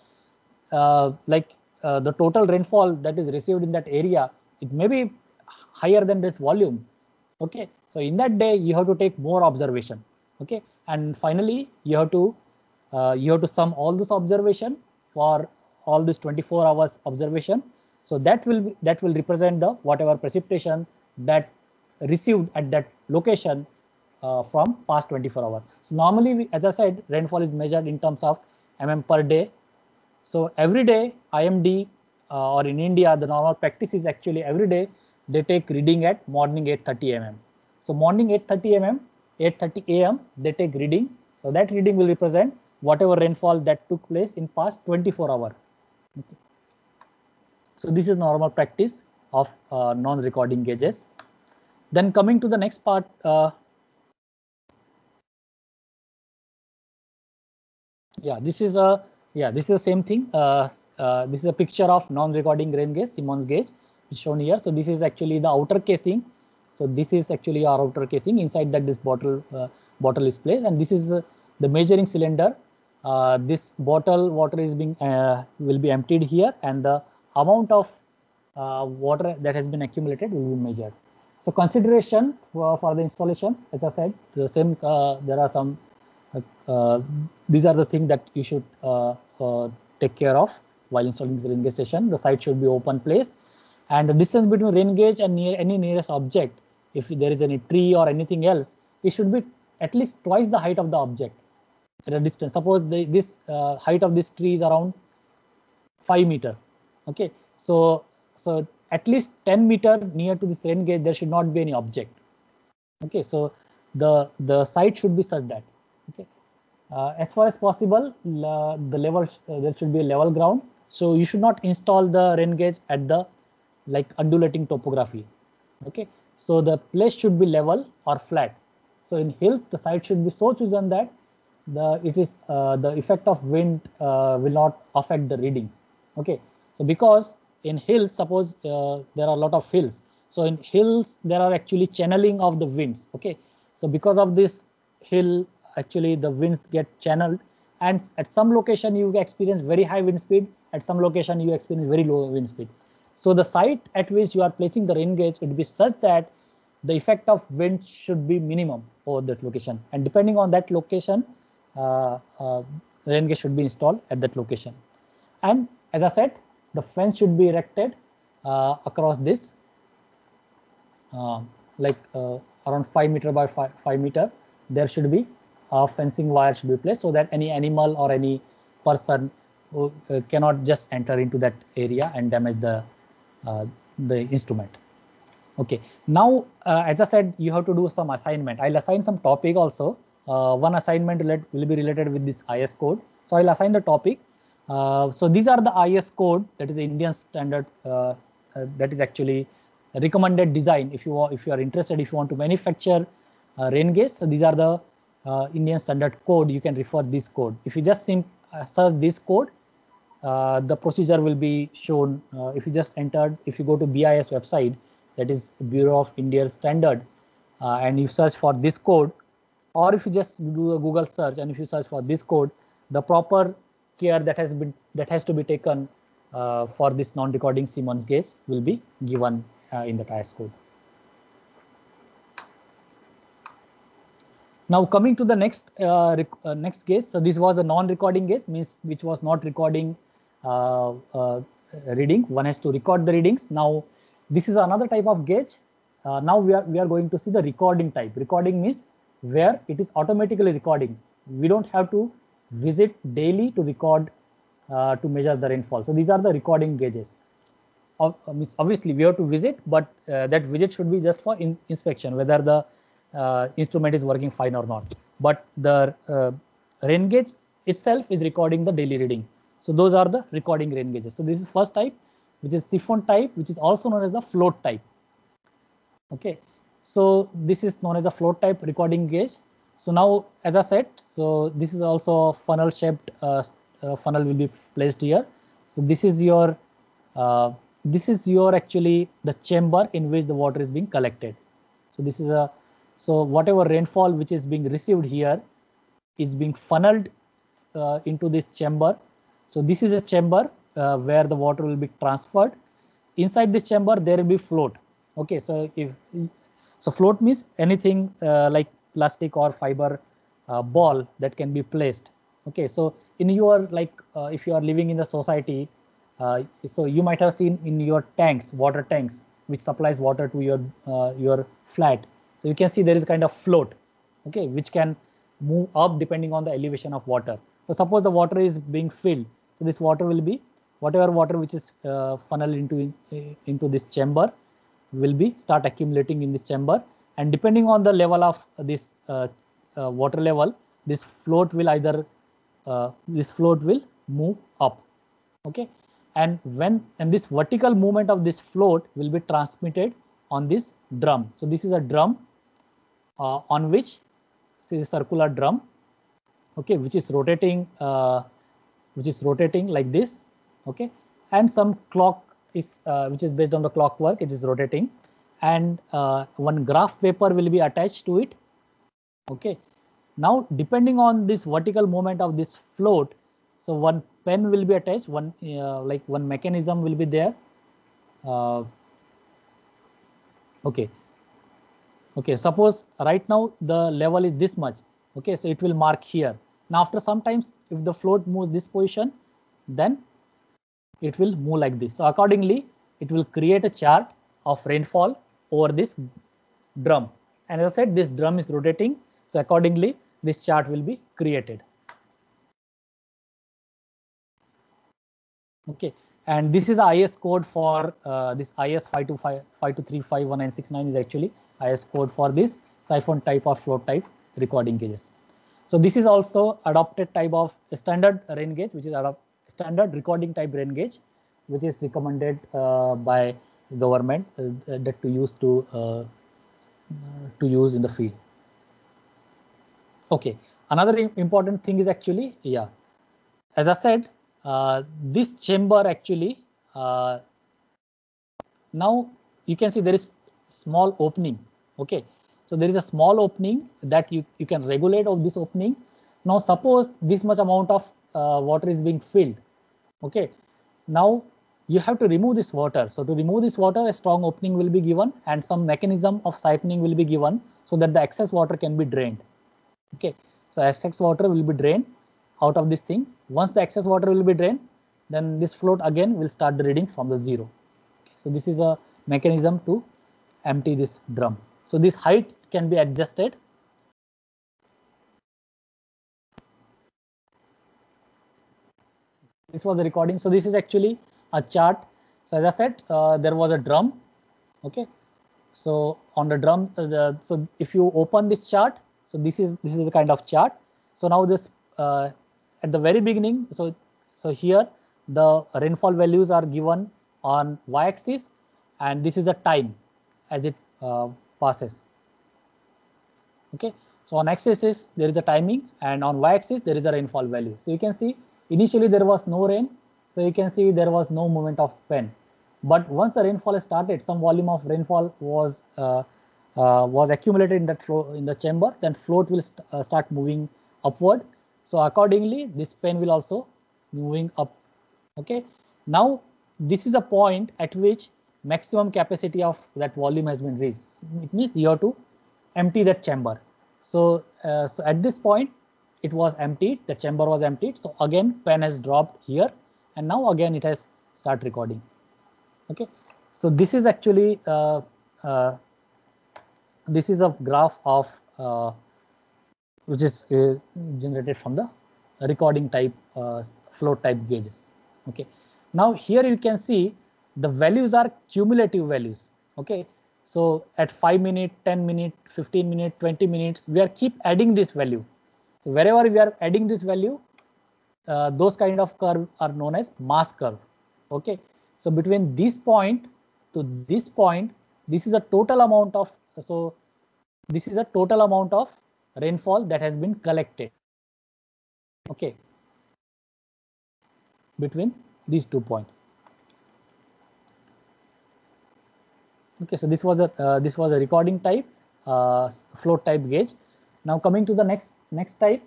the total rainfall that is received in that area, it may be higher than this volume. Okay. So in that day, you have to take more observation. Okay. And finally, you have to sum all this observation for all this 24 hours observation. So that will represent the whatever precipitation that received at that location from past 24 hours. So normally, as I said, rainfall is measured in terms of mm per day. So every day IMD or in India, the normal practice is actually every day they take reading at morning 8:30 mm. So morning 8:30 am, they take reading. So that reading will represent whatever rainfall that took place in past 24 hours. Okay. So this is normal practice of non-recording gauges. Then coming to the next part, Yeah, this is a this is the same thing. This is a picture of non-recording rain gauge, Simmons gauge, shown here. So this is actually the outer casing. So this is actually our outer casing. Inside that, this bottle is placed, and this is the measuring cylinder. This bottle water is being will be emptied here, and the amount of water that has been accumulated will be measured. So consideration for the installation, as I said, the same. There are some. Uh, these are the things that you should take care of while installing the rain gauge station. The site should be open place, and the distance between rain gauge and any nearest object, if there is any tree or anything else, it should be at least twice the height of the object at a distance. Suppose this height of this tree is around 5 meter. Okay, so at least 10 meter near to this rain gauge, there should not be any object. Okay, so the site should be such that. Okay. As far as possible, the level there should be a level ground. So you should not install the rain gauge at the undulating topography. Okay, so the place should be level or flat. So in hills, the site should be so chosen that the effect of wind will not affect the readings. Okay, so because in hills, suppose there are a lot of hills. So in hills, there are actually channeling of the winds. Okay, so because of this hill, actually the winds get channeled, and at some location you experience very high wind speed, at some location you experience very low wind speed. So the site at which you are placing the rain gauge would be such that the effect of wind should be minimum over that location, and depending on that location, rain gauge should be installed at that location. And as I said, the fence should be erected across this uh, around 5 meter by 5 meter. There should be a fencing wire should be placed so that any animal or any person who, cannot just enter into that area and damage uh, the instrument. Okay, now as I said, you have to do some assignment. I'll assign some topic also. One assignment will be related with this IS code. So I'll assign the topic. So these are the IS code, that is the Indian standard, that is actually recommended design. If you are interested, if you want to manufacture rain gauge, so these are the Indian standard code. You can refer this code. If you just search this code, the procedure will be shown. If you just entered, if you go to BIS website, that is Bureau of Indian Standard, and you search for this code, or if you just do a Google search and if you search for this code, the proper care that has to be taken for this non-recording Simmons gauge will be given in the IS code. Now coming to the next gauge. So this was a non-recording gauge, means which was not recording reading. One has to record the readings. Now this is another type of gauge. Now we are going to see the recording type. Recording means where it is automatically recording. We don't have to visit daily to record to measure the rainfall. So these are the recording gauges. Obviously we have to visit, but that visit should be just for inspection, whether the instrument is working fine or not. But the rain gauge itself is recording the daily reading. So those are the recording rain gauges. So this is first type, which is siphon type, which is also known as the float type. Okay, so this is known as a float type recording gauge. So now, as I said, so this is also funnel shaped funnel will be placed here. So this is your actually the chamber in which the water is being collected. So this is so whatever rainfall which is being received here is being funneled into this chamber. So this is a chamber where the water will be transferred. Inside this chamber there will be float. Okay, so float means anything like plastic or fiber ball that can be placed. Okay, so in your if you are living in the society, so you might have seen in your tanks, water tanks, which supplies water to your flat. So you can see there is kind of float, okay, which can move up depending on the elevation of water. So suppose the water is being filled, so this water will be whatever water which is funneled into this chamber will be start accumulating in this chamber, and depending on the level of this water level, this float will move up. Okay, and this vertical movement of this float will be transmitted on this drum. So this is a drum on which, this is a circular drum, okay, which is rotating like this, okay, and some clock is which is based on the clockwork, it is rotating, and one graph paper will be attached to it, okay. Now depending on this vertical movement of this float, so one pen will be attached, one like one mechanism will be there, okay. Okay, suppose right now the level is this much, okay, so it will mark here. Now after sometimes if the float moves this position, then it will move like this. So accordingly it will create a chart of rainfall over this drum, and as I said, this drum is rotating, so accordingly this chart will be created, okay. And this is a IS code for this IS 5235169 is actually IS code for this siphon type or float type recording gauges. So this is also adopted type of standard rain gauge, which is standard recording type rain gauge, which is recommended by government that to use in the field. Okay, another important thing is actually, yeah, as I said, this chamber actually, now you can see there is small opening, okay. So there is a small opening that you can regulate of this opening. Now suppose this much amount of water is being filled, okay. Now you have to remove this water. So to remove this water, a strong opening will be given and some mechanism of siphoning will be given so that the excess water can be drained, okay. So excess water will be drained out of this thing. Once the excess water will be drained, then this float again will start the reading from the zero. Okay. So this is a mechanism to empty this drum. So this height can be adjusted. This was the recording. So this is actually a chart. So as I said, there was a drum, okay. So on the drum, so if you open this chart, so this is the kind of chart. So now this at the very beginning, so here the rainfall values are given on y-axis, and this is a time as it passes, okay. So on x-axis there is a timing, and on y-axis there is a rainfall value. So you can see initially there was no rain, so you can see there was no movement of pen. But once the rainfall started, some volume of rainfall was accumulated in that in the chamber. Then float will start moving upward. So accordingly, this pen will also moving up. Okay. Now this is a point at which maximum capacity of that volume has been reached. It means you have to empty that chamber. So, so at this point, it was emptied. The chamber was emptied. So again, pen has dropped here, and now again it has start recording. Okay, so this is actually this is a graph of which is generated from the recording type float type gauges. Okay, now here you can see the values are cumulative values. Okay, so at 5 minutes, 10 minutes, 15 minutes, 20 minutes, we are keep adding this value. So wherever we are adding this value, those kind of curve are known as mass curve. Okay, so between this point to this point, this is a total amount of, so this is a total amount of rainfall that has been collected. Okay, between these 2 points. Okay, so this was a recording type float type gauge. Now coming to the next type.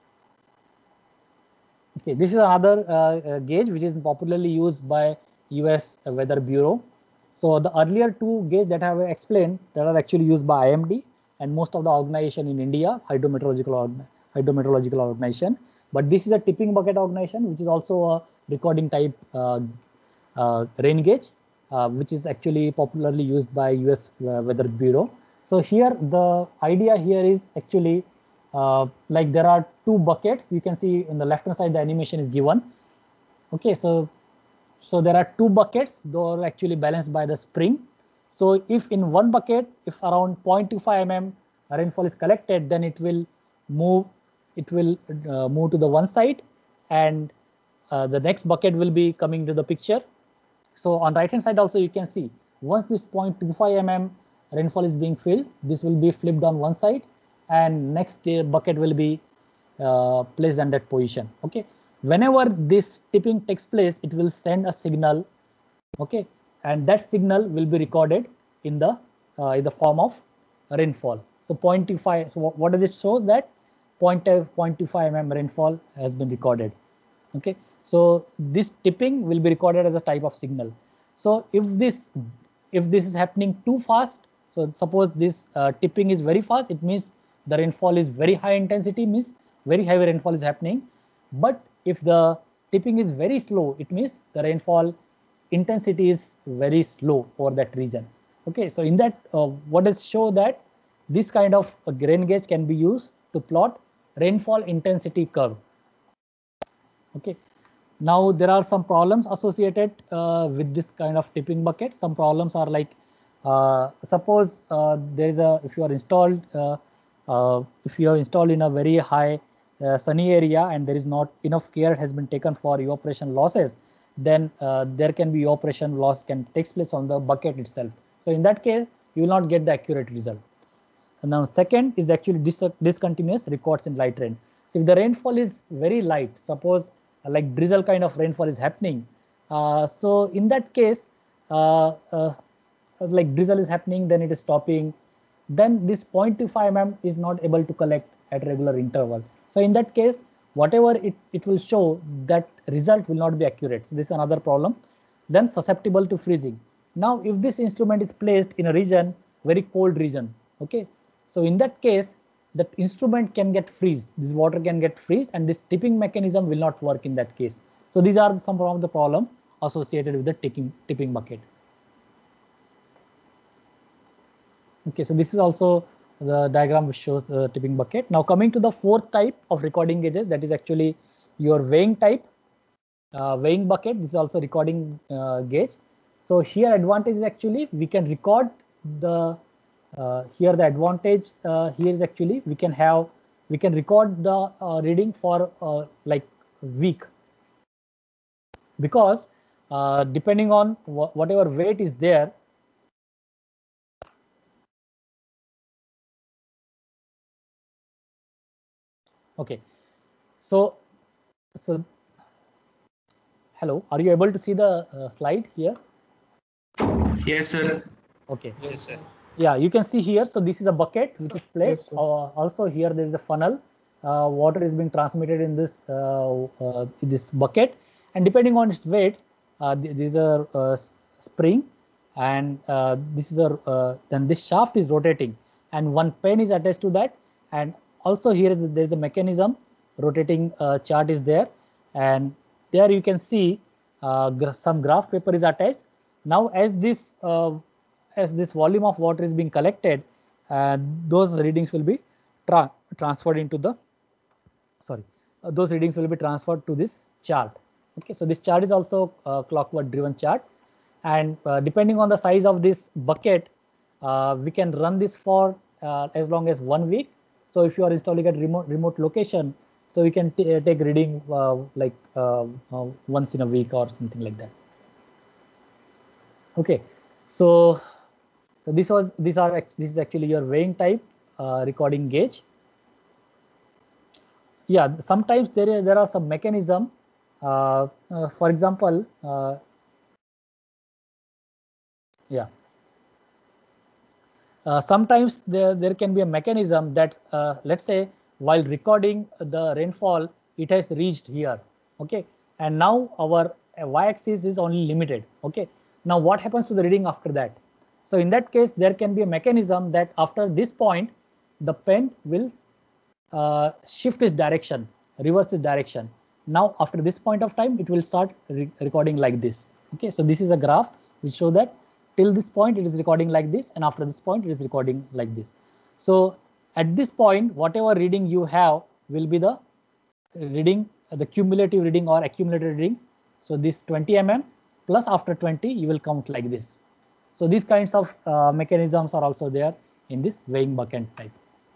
Okay, this is another gauge which is popularly used by US Weather Bureau. So the earlier two gauges that I have explained that are actually used by IMD and most of the organization in India, hydrometeorological organization. But this is a tipping bucket organization, which is also a recording type rain gauge, which is actually popularly used by US Weather Bureau. So here the idea here is actually like there are two buckets. You can see in the left hand side the animation is given. Okay, so there are two buckets, they are actually balanced by the spring. So if in one bucket, if around 0.25 mm rainfall is collected, then it will move to the one side, and the next bucket will be coming to the picture. So on right hand side also you can see once this 0.25 mm rainfall is being filled, this will be flipped on one side, and next bucket will be placed in that position. Okay, whenever this tipping takes place, it will send a signal. Okay, and that signal will be recorded in the form of rainfall. So 0.25. So what does it shows that 0.25 mm rainfall has been recorded. Okay, so this tipping will be recorded as a type of signal. So if this is happening too fast, so suppose this tipping is very fast, it means the rainfall is very high intensity, means very heavy rainfall is happening. But if the tipping is very slow, it means the rainfall intensity is very slow over that region. Okay, so in that what does show that this kind of rain gauge can be used to plot rainfall intensity curve. Okay, now there are some problems associated with this kind of tipping bucket. Some problems are like, suppose there is a, if you are installed in a very high sunny area and there is not enough care has been taken for evaporation losses, then there can be evaporation loss can takes place on the bucket itself. So in that case, you will not get the accurate result. Now second is actually discontinuous records in light rain. So if the rainfall is very light, suppose like drizzle kind of rainfall is happening, so in that case, like drizzle is happening, then it is stopping, then this 0.25 mm is not able to collect at regular interval. So in that case, whatever it will show, that result will not be accurate. So this is another problem. Then susceptible to freezing. Now if this instrument is placed in a region, very cold region, okay, so in that case, that instrument can get freeze, this water can get freeze, and this tipping mechanism will not work in that case. So these are some of the problem associated with the tipping bucket. Okay, so this is also the diagram which shows the tipping bucket. Now coming to the fourth type of recording gauges, that is actually your weighing type. Weighing bucket, this is also recording gauge. So here advantage is actually we can record the here the advantage here is actually we can record the reading for like week, because depending on whatever weight is there. Okay, so hello, are you able to see the slide here? Yes, sir. Okay. Yes, sir. Yeah, you can see here. So this is a bucket which is placed. Yes, also here there is a funnel. Water is being transmitted in this bucket, and depending on its weights, these are spring, and this is a then this shaft is rotating, and one pen is attached to that, and also here there is a mechanism, rotating chart is there, and there you can see some graph paper is attached. Now as this volume of water is being collected, those readings will be transferred into the those readings will be transferred to this chart. Okay, so this chart is also clockwork driven chart, and depending on the size of this bucket, we can run this for as long as 1 week. So if you are installing at remote location, so you can take reading like once in a week or something like that. Okay, so this is actually your weighing type recording gauge. Yeah, sometimes there are some mechanism. For example, yeah. Sometimes there can be a mechanism that let's say while recording the rainfall, it has reached here. Okay, and now our y-axis is only limited. Okay, now what happens to the reading after that? So in that case, there can be a mechanism that after this point, the pen will shift its direction, reverse its direction. Now after this point of time, it will start recording like this. Okay, so this is a graph which show that till this point it is recording like this, and after this point it is recording like this. So at this point, whatever reading you have will be the reading, the cumulative reading or accumulated reading. So this 20 mm plus after 20 you will count like this. So these kinds of mechanisms are also there in this weighing bucket type.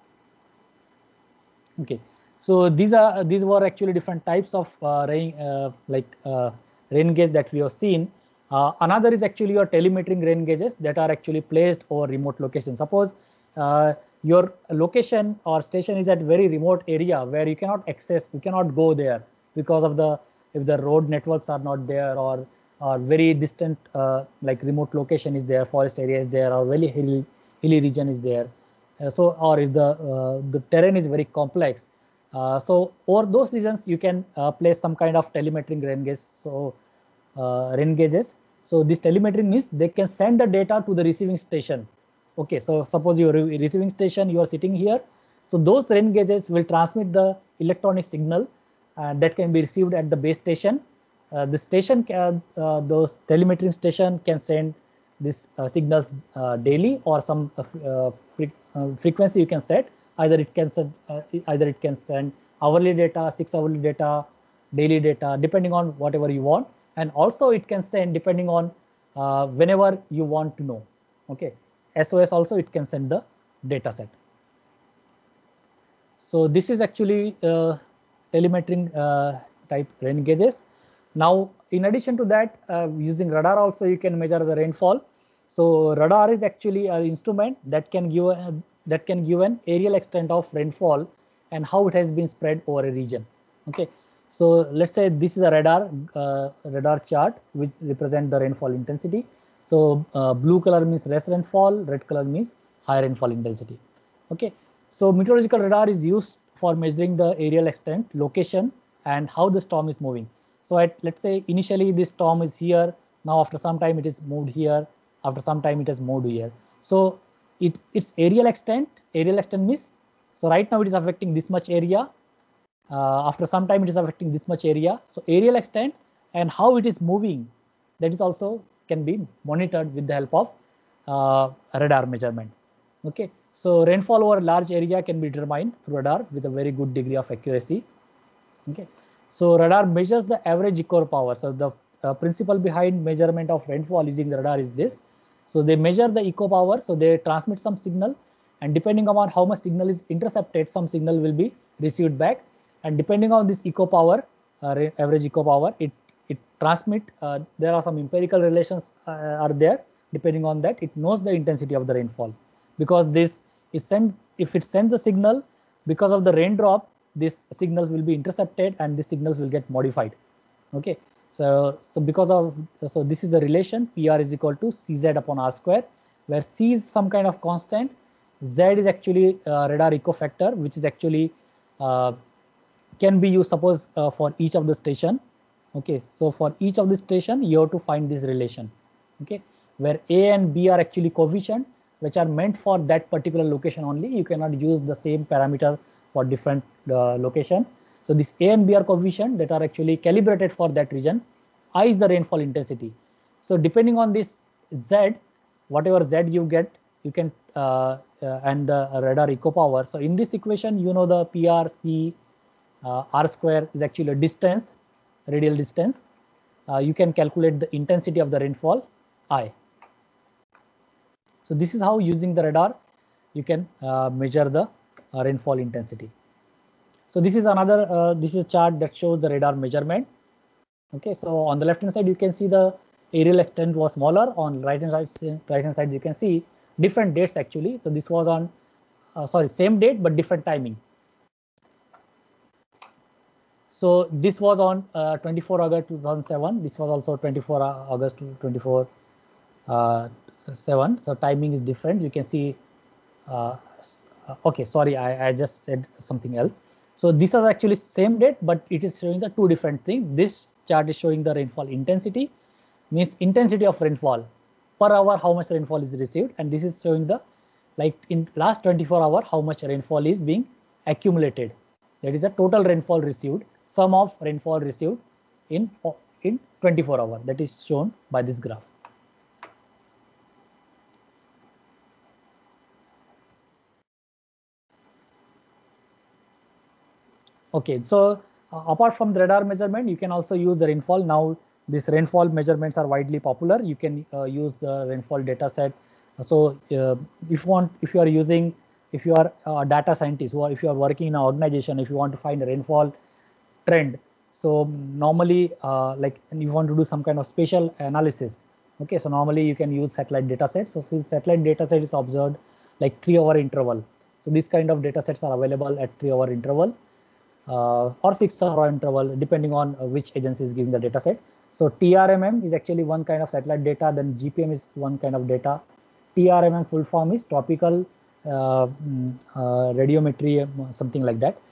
Okay, so these were actually different types of rain gauge that we have seen. Another is actually your telemetering rain gauges that are actually placed over remote locations. Suppose your location or station is at very remote area where you cannot access, you cannot go there because of the, if the road networks are not there, or very distant like remote location is there, forest area is there, or very hilly region is there. So, or if the terrain is very complex. So over those regions you can place some kind of telemetering rain gauge. So rain gauges. So this telemetry means they can send the data to the receiving station. Okay, so suppose your receiving station, you are sitting here. So those rain gauges will transmit the electronic signal that can be received at the base station. The station can, those telemetry station can send this signals daily, or some frequency you can set. Either it can send hourly data, 6-hourly data, daily data, depending on whatever you want. And also it can send depending on whenever you want to know. Okay, SOS also it can send the data set. So this is actually telemetering type rain gauges. Now, in addition to that, using radar also you can measure the rainfall. So radar is actually an instrument that can give an aerial extent of rainfall and how it has been spread over a region. Okay, so let's say this is a radar chart which represent the rainfall intensity. So blue color means less rainfall, red color means high rainfall intensity. Okay, so meteorological radar is used for measuring the aerial extent, location, and how the storm is moving. So let's say initially this storm is here. Now after some time it is moved here. After some time it has moved here. So it's aerial extent. Aerial extent means, so right now it is affecting this much area. After some time it is affecting this much area. So aerial extent and how it is moving, that is also can be monitored with the help of radar measurement. Okay, so rainfall over a large area can be determined through radar with a very good degree of accuracy. Okay, so radar measures the average echo power. So the principle behind measurement of rainfall using the radar is this. So they measure the echo power. So they transmit some signal, and depending upon how much signal is intercepted, some signal will be received back. And depending on this echo power, average echo power, it transmit. There are some empirical relations are there. Depending on that, it knows the intensity of the rainfall, because this is sent. If it sends the signal, because of the raindrop, these signals will be intercepted and these signals will get modified. Okay, so because of, so this is a relation, PR is equal to CZ upon R square, where C is some kind of constant, Z is actually radar echo factor, which is actually can be used, suppose for each of the station. Okay, so for each of the station you have to find this relation. Okay, where A and B are actually coefficient which are meant for that particular location only. You cannot use the same parameter for different location. So this A and B are coefficient that are actually calibrated for that region. I is the rainfall intensity. So depending on this Z, whatever Z you get, you can and the radar echo power. So in this equation, you know the PR, C, R square is actually a distance, radial distance. You can calculate the intensity of the rainfall, I. So this is how, using the radar, you can measure the rainfall intensity. So this is another, this is a chart that shows the radar measurement. Okay, so on the left hand side you can see the aerial extent was smaller. On right hand side you can see different dates actually. So this was on sorry, same date but different timing. So this was on 24 August 2007. This was also 24 August 24 7. So timing is different. You can see. Okay, sorry, I just said something else. So this is actually same date, but it is showing the two different things. This chart is showing the rainfall intensity, means intensity of rainfall per hour, how much rainfall is received, and this is showing the, like in last 24 hours, how much rainfall is being accumulated. That is the total rainfall received, sum of rainfall received in 24 hours. That is shown by this graph. Okay, so apart from the radar measurement, you can also use the rainfall. Now, these rainfall measurements are widely popular. You can use the rainfall data set. So, if you are using, if you are a data scientist, or if you are working in an organization, if you want to find a rainfall trend, So normally, like you want to do some kind of spatial analysis. Okay, so normally you can use satellite data sets. So since satellite data set is observed like 3-hour interval. So these kind of data sets are available at 3-hour interval or 6-hour interval, depending on which agency is giving the data set. So TRMM is actually one kind of satellite data, then GPM is one kind of data. TRMM full form is tropical radiometry, something like that.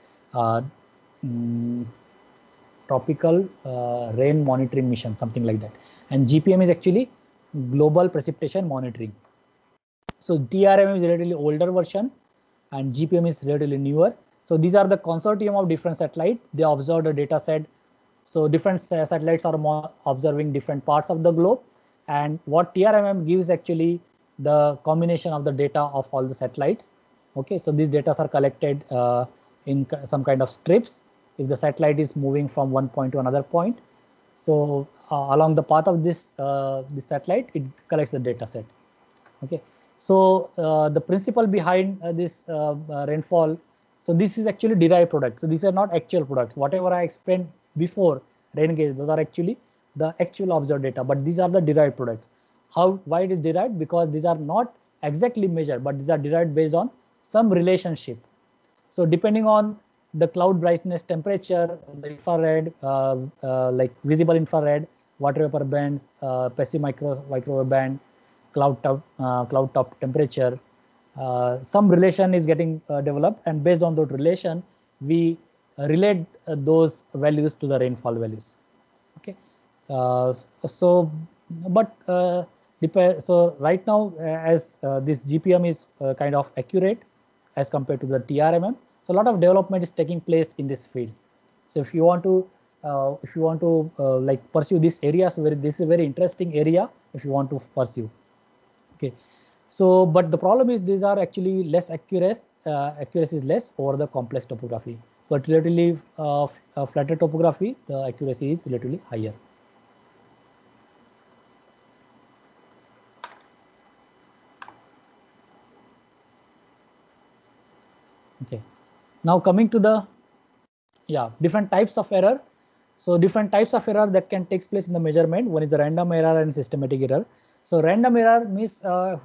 Tropical rain monitoring mission, something like that. And GPM is actually global precipitation monitoring. So TRMM is relatively older version and GPM is relatively newer. So these are the consortium of different satellites. They observed a data set. So different satellites are observing different parts of the globe. And what TRMM gives actually the combination of the data of all the satellites. Okay, so these data are collected in some kind of strips. If the satellite is moving from one point to another point, so along the path of this satellite, it collects the data set. Okay, so the principle behind this rainfall, so this is actually derived products. So these are not actual products. Whatever I explained before, rain gauge, those are actually the actual observed data, but these are the derived products. Why it is derived? Because these are not exactly measured, but these are derived based on some relationship. So depending on the cloud brightness, temperature, the infrared, like visible infrared, water vapor bands, passive microwave band, cloud top temperature, some relation is getting developed, and based on that relation, we relate those values to the rainfall values. Okay, so but so right now, as this GPM is kind of accurate as compared to the TRMM, so a lot of development is taking place in this field. So if you want to like pursue this area, so this is a very interesting area if you want to pursue. Okay, so but the problem is these are actually less accurate. Accuracy is less over the complex topography, but relatively flatter topography, the accuracy is relatively higher. Okay, now coming to the different types of error. So different types of error that can take place in the measurement. One is the random error and systematic error. So random error means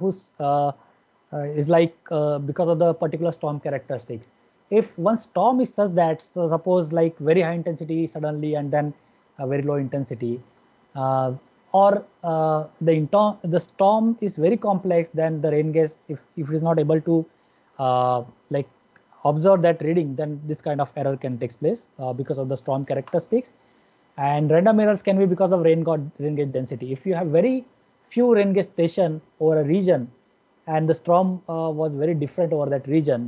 is like because of the particular storm characteristics. If one storm is such that, so suppose like very high intensity suddenly and then a very low intensity, or the storm is very complex, then the rain gauge, if it is not able to like observe that reading, then this kind of error can take place because of the storm characteristics. And random errors can be because of rain gauge density. If you have very few rain gauge station over a region, and the storm was very different over that region,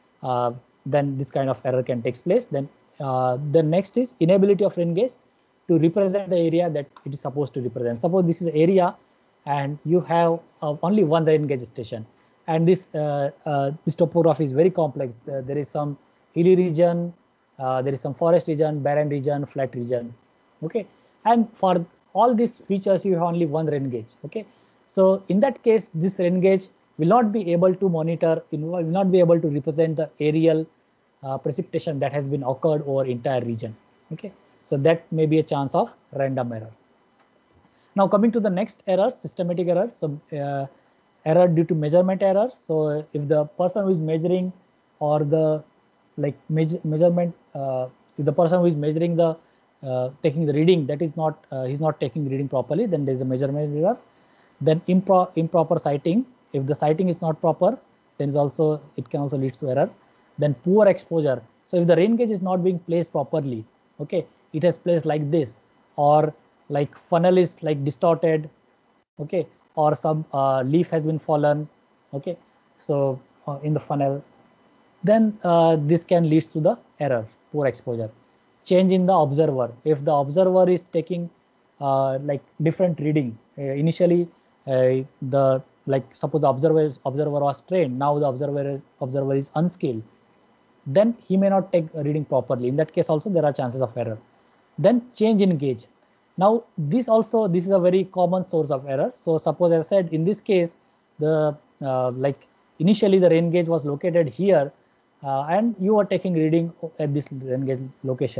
then this kind of error can take place. Then the next is inability of rain gauge to represent the area that it is supposed to represent. Suppose this is area and you have only one rain gauge station, and this topography is very complex. There is some hilly region, there is some forest region, barren region, flat region. Okay, and for all these features you have only one rain gauge. Okay, so in that case, this rain gauge will not be able to monitor, will not be able to represent the aerial precipitation that has been occurred over entire region. Okay, so that may be a chance of random error. Now coming to the next error, systematic error. So error due to measurement error. So if the person who is measuring, or the like measurement, if the person who is measuring the taking the reading, that is not he's not taking reading properly, then there is a measurement error. Then improper sighting. If the sighting is not proper, then it can also lead to error. Then poor exposure. So if the rain gauge is not being placed properly, okay, it has placed like this, or like funnel is like distorted, okay, or some leaf has been fallen, okay, so in the funnel, then this can lead to the error, poor exposure. Change in the observer. If the observer is taking like different reading, initially the like suppose the observer was trained, now the observer is unskilled, then he may not take a reading properly. In that case also there are chances of error. Then change in gauge. Now this is a very common source of error. So suppose as I said, in this case, the like initially the rain gauge was located here, and you are taking reading at this rain gauge location.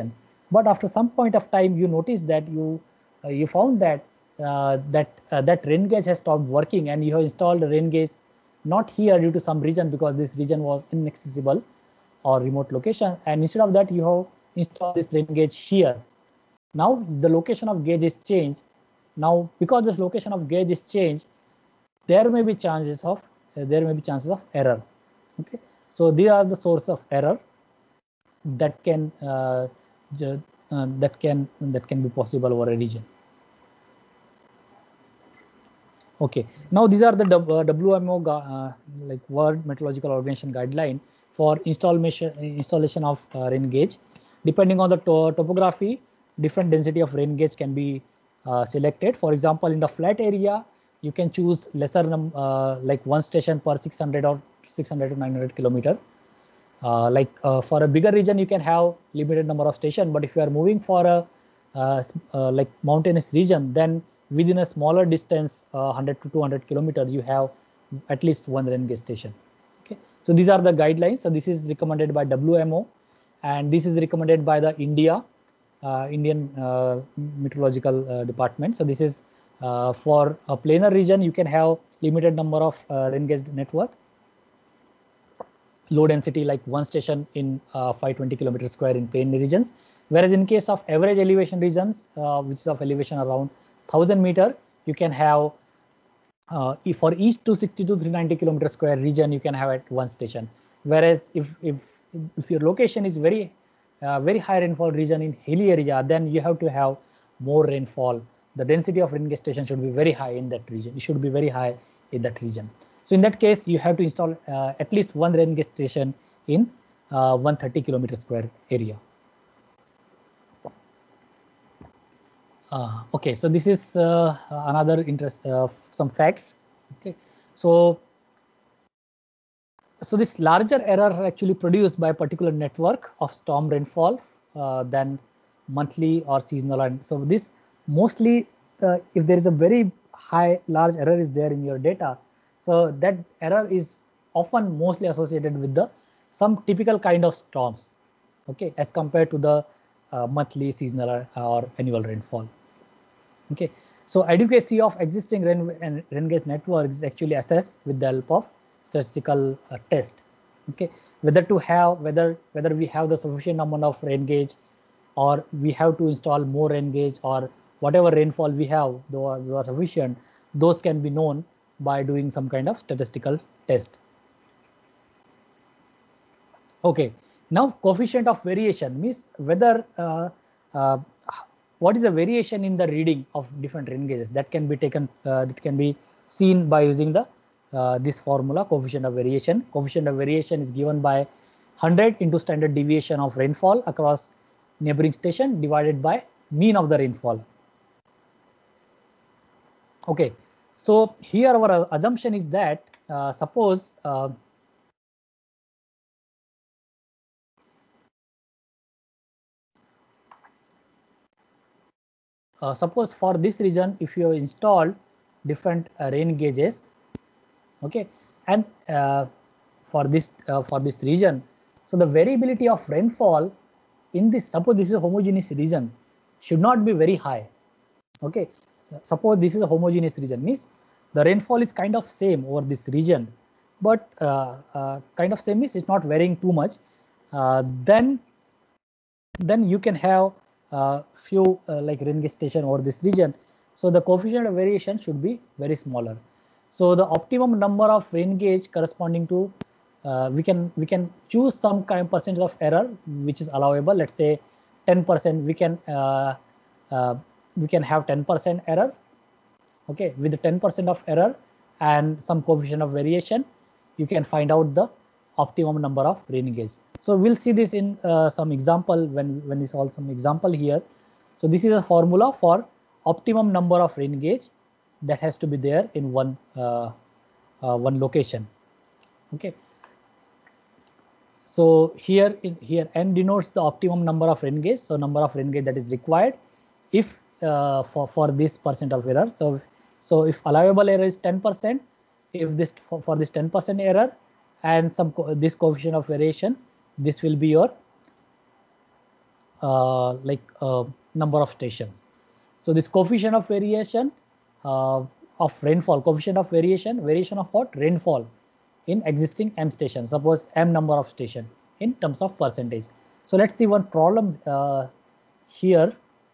But after some point of time, you notice that you found that that rain gauge has stopped working, and you have installed a rain gauge not here due to some reason, because this region was inaccessible or remote location, and instead of that you have installed this rain gauge here. Now the location of gauge is changed. Now because this location of gauge is changed, there may be chances of error. Okay, so these are the source of error that can be possible over a region. Okay, now these are the WMO like World Meteorological Organization guideline for installation of rain gauge. Depending on the topography, different density of rain gauge can be selected. For example, in the flat area, you can choose lesser like one station per 600 or 600 to 900 kilometer. For a bigger region, you can have limited number of stations. But if you are moving for a like mountainous region, then within a smaller distance, 100 to 200 kilometers, you have at least one rain gauge station. Okay, so these are the guidelines. So this is recommended by WMO, and this is recommended by the Indian Meteorological Department. So this is for a planar region, you can have limited number of rain gauge network, low density like one station in 520 kilometers square in plain regions. Whereas in case of average elevation regions, which is of elevation around 1000 meter, you can have for each 260 to 390 kilometer square region, you can have at one station. Whereas if your location is very high rainfall region in hilly area, then you have to have more rainfall. The density of rain gauge station should be very high in that region. It should be very high in that region. So in that case, you have to install at least one rain gauge station in 130 kilometer square area. Okay, so this is another interest, some facts. Okay, so this larger error are actually produced by a particular network of storm rainfall than monthly or seasonal. And so this mostly, if there is a very large error is there in your data, so that error is often mostly associated with some typical kind of storms, okay, as compared to the monthly, seasonal or annual rainfall. Okay, so adequacy of existing rain gauge network is actually assessed with the help of statistical test. Okay, whether we have the sufficient amount of rain gauge, or we have to install more rain gauge, or whatever rainfall we have, those are sufficient. Those can be known by doing some kind of statistical test. Okay, now coefficient of variation means whether what is the variation in the reading of different rain gauges that can be taken, that can be seen by using the this formula, coefficient of variation. Coefficient of variation is given by 100 into standard deviation of rainfall across neighboring station divided by mean of the rainfall. Okay, so here our assumption is that suppose suppose for this region, if you install different rain gauges, okay, and for this region, so the variability of rainfall in this, suppose this is a homogeneous region, should not be very high. Okay, so suppose this is a homogeneous region, means the rainfall is kind of same over this region, but kind of same means it's not varying too much. Then you can have few like rain gauge station over this region. So the coefficient of variation should be very smaller. So the optimum number of rain gauge corresponding to we can choose some kind of percentage of error which is allowable. Let's say 10%. We can have 10% error. Okay, with the 10% of error and some coefficient of variation, you can find out the optimum number of rain gauge. So we'll see this in some example when we solve some example here. So this is a formula for optimum number of rain gauge that has to be there in one location. Okay. So here n denotes the optimum number of rain gauge. So number of rain gauge that is required if for this percent of error. So if allowable error is 10%, if this for this 10% error and this coefficient of variation, this will be your number of stations. So this coefficient of variation of rainfall, coefficient of variation of what? Rainfall in existing M stations. Suppose M number of station in terms of percentage. So let's see one problem here.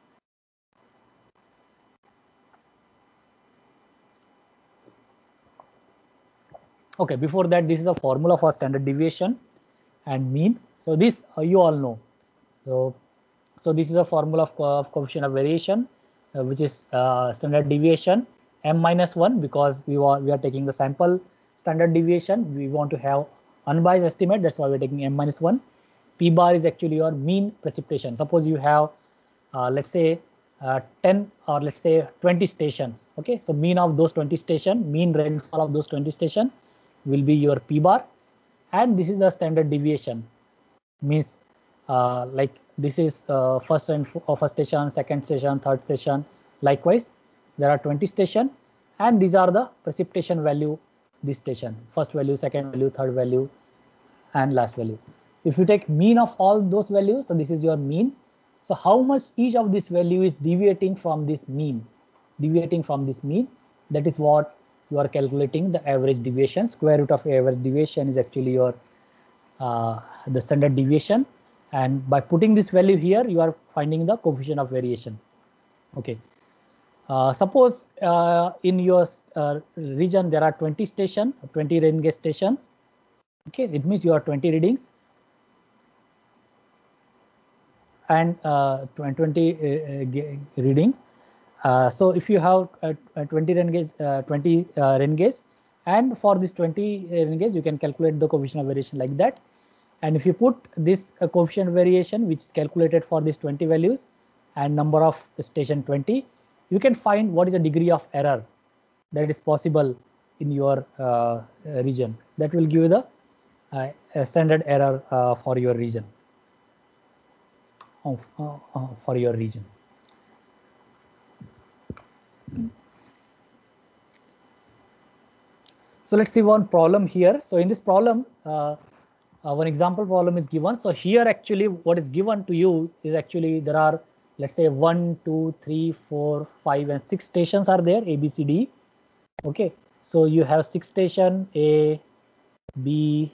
Okay, before that, this is a formula for standard deviation and mean. So this you all know. So this is a formula of coefficient of variation, which is standard deviation m minus 1, because we are taking the sample standard deviation. We want to have unbiased estimate. That's why we're taking m minus 1. P bar is actually your mean precipitation. Suppose you have let's say 10 or let's say 20 stations. Okay, so mean of those 20 station, mean rainfall of those 20 station will be your P bar, and this is the standard deviation. Means like this is first station, second station, third station. Likewise, there are 20 station, and these are the precipitation value this station: first value, second value, third value, and last value. If you take mean of all those values, so this is your mean. So how much each of this value is deviating from this mean? Deviating from this mean, that is what you are calculating the average deviation. Square root of average deviation is actually your the standard deviation, and by putting this value here, you are finding the coefficient of variation. Okay. Suppose in your region there are 20 station, 20 rain gauge stations. Okay, it means you have 20 readings and 20 readings. So if you have 20 rain gauge, 20 rain gauge, and for this 20 rain gauge, you can calculate the coefficient of variation like that. And if you put this coefficient variation, which is calculated for these 20 values and number of station 20, you can find what is the degree of error that is possible in your region. That will give you the standard error for your region. For your region. So let's see one problem here. So in this problem, one example problem is given. So here actually what is given to you is actually there are, let's say 1, 2, 3, 4, 5 and 6 stations are there, A, B, C, D. Okay, so you have 6 station A, B,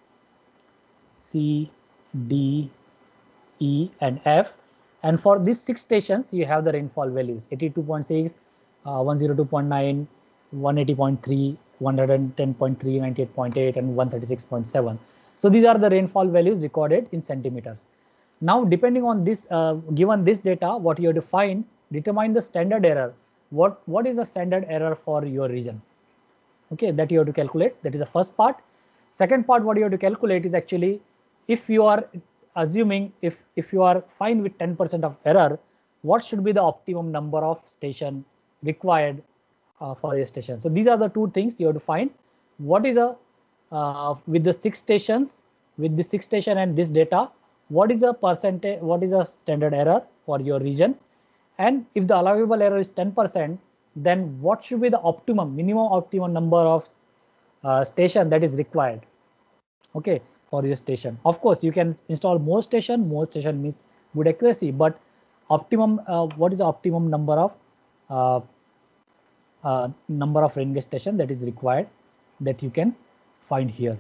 C, D, E and F. And for these 6 stations, you have the rainfall values: 82.6, 102.9, 180.3, 110.3, 98.8 and 136.7. So these are the rainfall values recorded in centimeters. Now, depending on this, given this data, what you have to find, determine the standard error. What is the standard error for your region? Okay, that you have to calculate. That is the first part. Second part, what you have to calculate is actually, if you are assuming, if you are fine with 10% of error, what should be the optimum number of station required for a station? So these are the two things you have to find. What is a with the 6 stations, with the 6 station and this data, what is a percentage, what is a standard error for your region? And if the allowable error is 10%, then what should be the minimum optimum number of station that is required? Okay, for your station. Of course, you can install more station. More station means good accuracy, but optimum, what is the optimum number of rain gauge station that is required, that you can find here.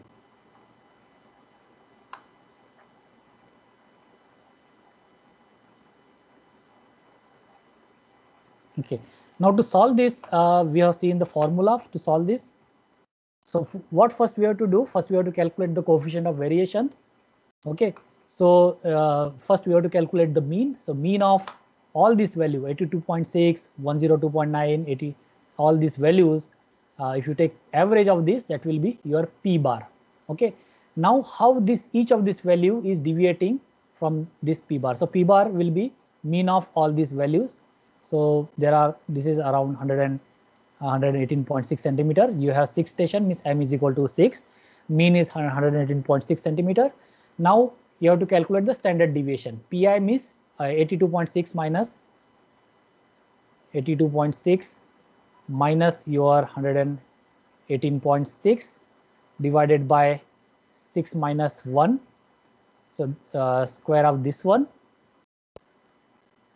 Okay, now to solve this, we have seen the formula to solve this. So what first we have to do? First we have to calculate the coefficient of variations. Okay, so first we have to calculate the mean. So mean of all these value, 82.6, 102.9, 80, all these values, if you take average of this, that will be your P bar. Okay, now how each of this value is deviating from this P bar. So P bar will be mean of all these values. So this is around 118.6 centimeter. You have 6 station, means M is equal to 6. Mean is 118.6 centimeter. Now you have to calculate the standard deviation. PI means 82.6 minus 82.6 minus your 118.6 divided by 6 minus 1. So square of this one.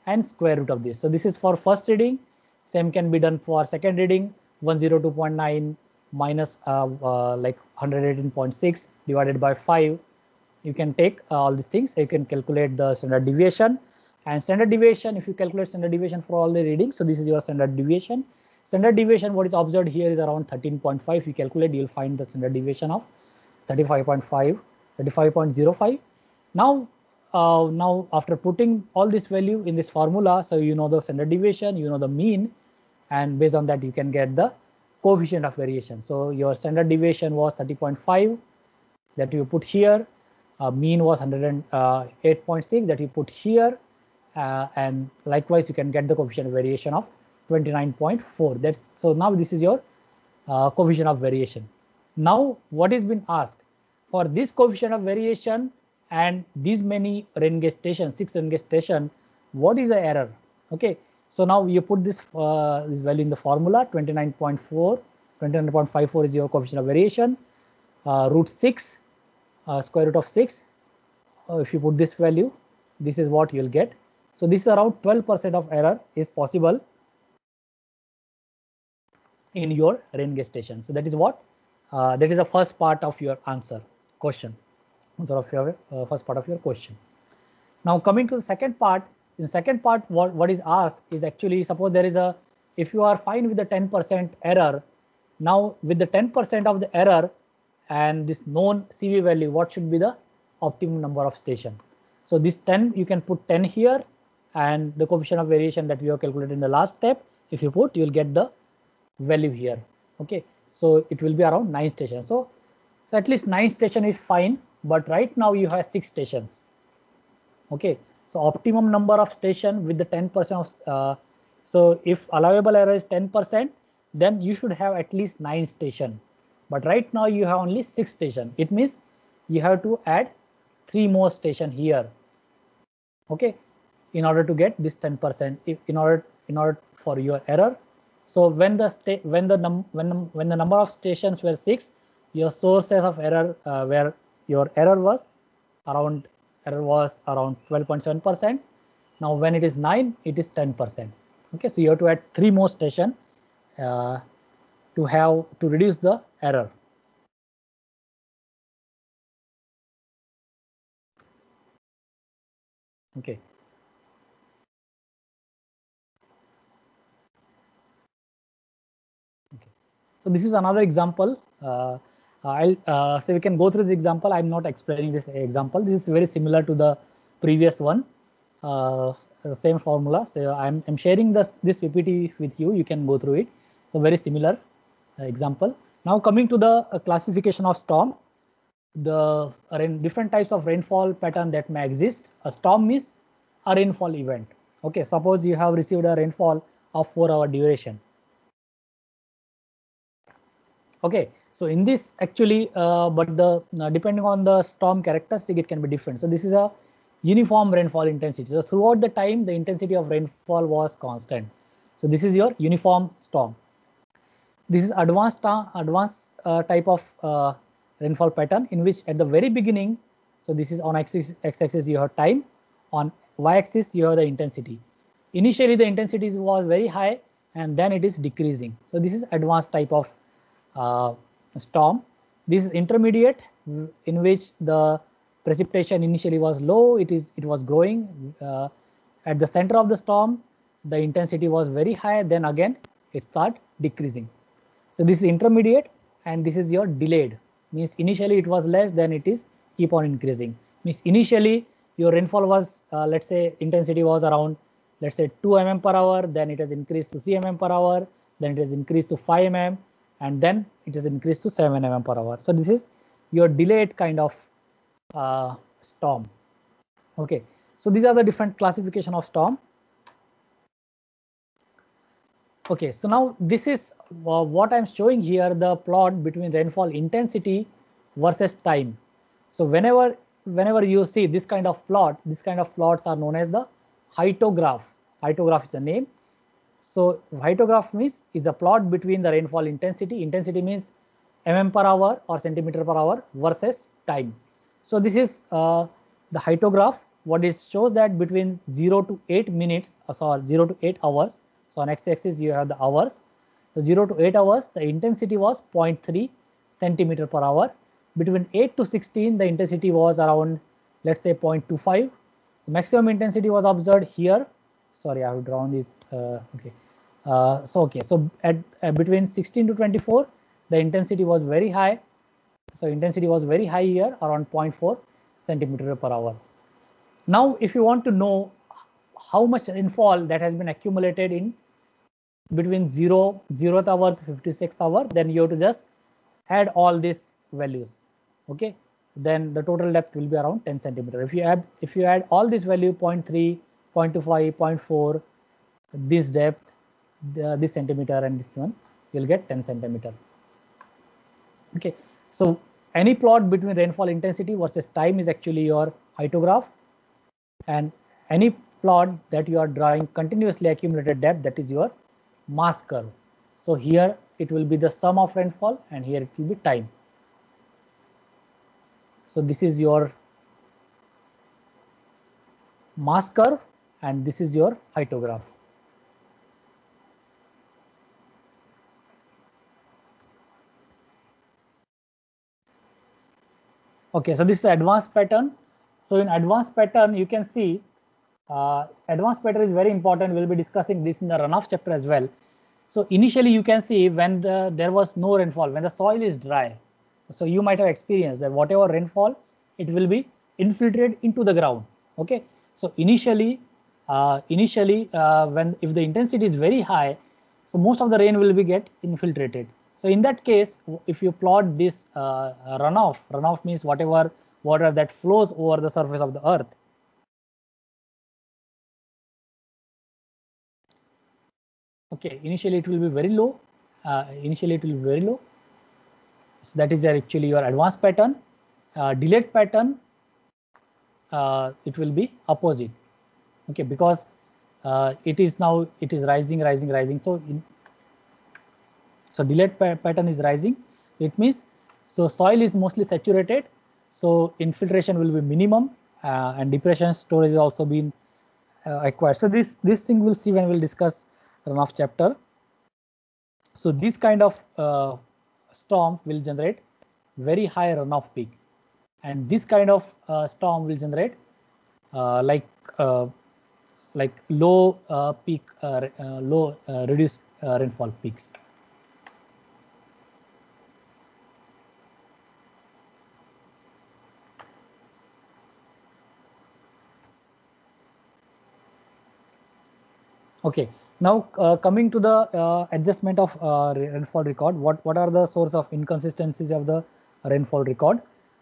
and square root of this. So this is for first reading. Same can be done for second reading. 102.9 minus like 118.6 divided by 5. You can take all these things. So you can calculate the standard deviation. And standard deviation, if you calculate standard deviation for all the readings, so this is your standard deviation. Standard deviation, what is observed here is around 13.5. If you calculate, you'll find the standard deviation of 35.5, 35.05. Now, now after putting all this value in this formula, so you know the standard deviation, you know the mean, and based on that you can get the coefficient of variation. So your standard deviation was 30.5 that you put here. Mean was 108.6 that you put here, and likewise you can get the coefficient of variation of 29.4. That's so now this is your coefficient of variation. Now what is been asked for this coefficient of variation and these many rain gauge stations, 6 rain gauge station, what is the error? Okay, so now you put this this value in the formula. 29.4, 29.54 is your coefficient of variation. Root 6, square root of 6. If you put this value, this is what you'll get. So this is around 12% of error is possible in your rain gauge station. So that is what that is the first part of your answer question, answer of your first part of your question. Now coming to the second part. In the second part, what is asked is actually, suppose there is a, if you are fine with the 10% error, now with the 10% of the error and this known CV value, what should be the optimum number of station? So this 10, you can put 10 here, and the coefficient of variation that we have calculated in the last step, if you put, you will get the value here. Okay, so it will be around 9 stations. So at least 9 station is fine, but right now you have 6 stations. Okay, so optimum number of station with the 10% of so if allowable error is 10%, then you should have at least 9 station. But right now you have only 6 station. It means you have to add 3 more station here. Okay, in order to get this 10%, in order for your error. So when the number of stations were 6, your sources of error where your error was around 12.7%. Now when it is 9, it is 10%. Okay, so you have to add 3 more station to reduce the error. Okay. Okay. So this is another example. So we can go through the example. I'm not explaining this example. This is very similar to the previous one. Same formula. So I'm sharing this PPT with you. You can go through it. So very similar example. Now coming to the classification of storm, the different types of rainfall pattern that may exist. A storm is a rainfall event. Okay, suppose you have received a rainfall of 4-hour duration. Okay, so in this actually, but the depending on the storm characteristic, it can be different. So this is a uniform rainfall intensity. So throughout the time, the intensity of rainfall was constant. So this is your uniform storm. This is advanced type of rainfall pattern, in which at the very beginning, so this is on x-axis you have time, on y-axis you have the intensity. Initially the intensity was very high and then it is decreasing. So this is advanced type of storm. This is intermediate, in which the precipitation initially was low, it was growing. At the center of the storm, the intensity was very high, then again it started decreasing. So this is intermediate, and this is your delayed. Means initially it was less, then it is keep on increasing. Means initially your rainfall was let's say intensity was around, let's say 2 mm per hour, then it has increased to 3 mm per hour, then it has increased to 5 mm, and then it has increased to 7 mm per hour. So this is your delayed kind of storm. Okay, so these are the different classification of storm. Okay, so now this is what I'm showing here, the plot between rainfall intensity versus time. So whenever you see this kind of plot, this kind of plots are known as the hyetograph. Hyetograph is a name. So hyetograph means is a plot between the rainfall intensity. Intensity means mm per hour or centimeter per hour versus time. So this is the hyetograph. what it shows that between 0 to 8 minutes, sorry, 0 to 8 hours. So on x-axis you have the hours. So 0 to 8 hours, the intensity was 0.3 centimeter per hour. Between 8 to 16, the intensity was around, let's say 0.25. So maximum intensity was observed here. Sorry, I have drawn this. Okay. So at between 16 to 24, the intensity was very high. So intensity was very high here, around 0.4 centimeter per hour. Now, if you want to know how much rainfall that has been accumulated in between 0th hour to 56th hour, then you have to just add all these values. Okay, then the total depth will be around 10 centimeter. If you add all this value 0.3, 0.25, 0.4, this depth, this centimeter, and this one, you'll get 10 centimeter. Okay, so any plot between rainfall intensity versus time is actually your hydrograph, and any plot that you are drawing continuously accumulated depth, that is your mass curve. So here it will be the sum of rainfall, and here it will be time. So this is your mass curve, and this is your hydrograph. Okay, so this is advanced pattern. So in advanced pattern, you can see advanced pattern is very important. We'll be discussing this in the runoff chapter as well. So initially you can see when there was no rainfall, when the soil is dry. So you might have experienced that whatever rainfall, it will be infiltrated into the ground. Okay, so initially when if the intensity is very high, so most of the rain will be get infiltrated. So in that case, if you plot this runoff means whatever water that flows over the surface of the earth. Okay, initially it will be very low. So that is actually your advanced pattern. Delayed pattern, it will be opposite. Okay, because it is rising. So delayed pattern is rising. So it means soil is mostly saturated. So infiltration will be minimum, and depression storage is also been acquired. So this thing we'll see when we'll discuss runoff chapter. So this kind of storm will generate very high runoff peak, and this kind of storm will generate like low reduced rainfall peaks. Okay, now coming to the adjustment of rainfall record, what are the source of inconsistencies of the rainfall record?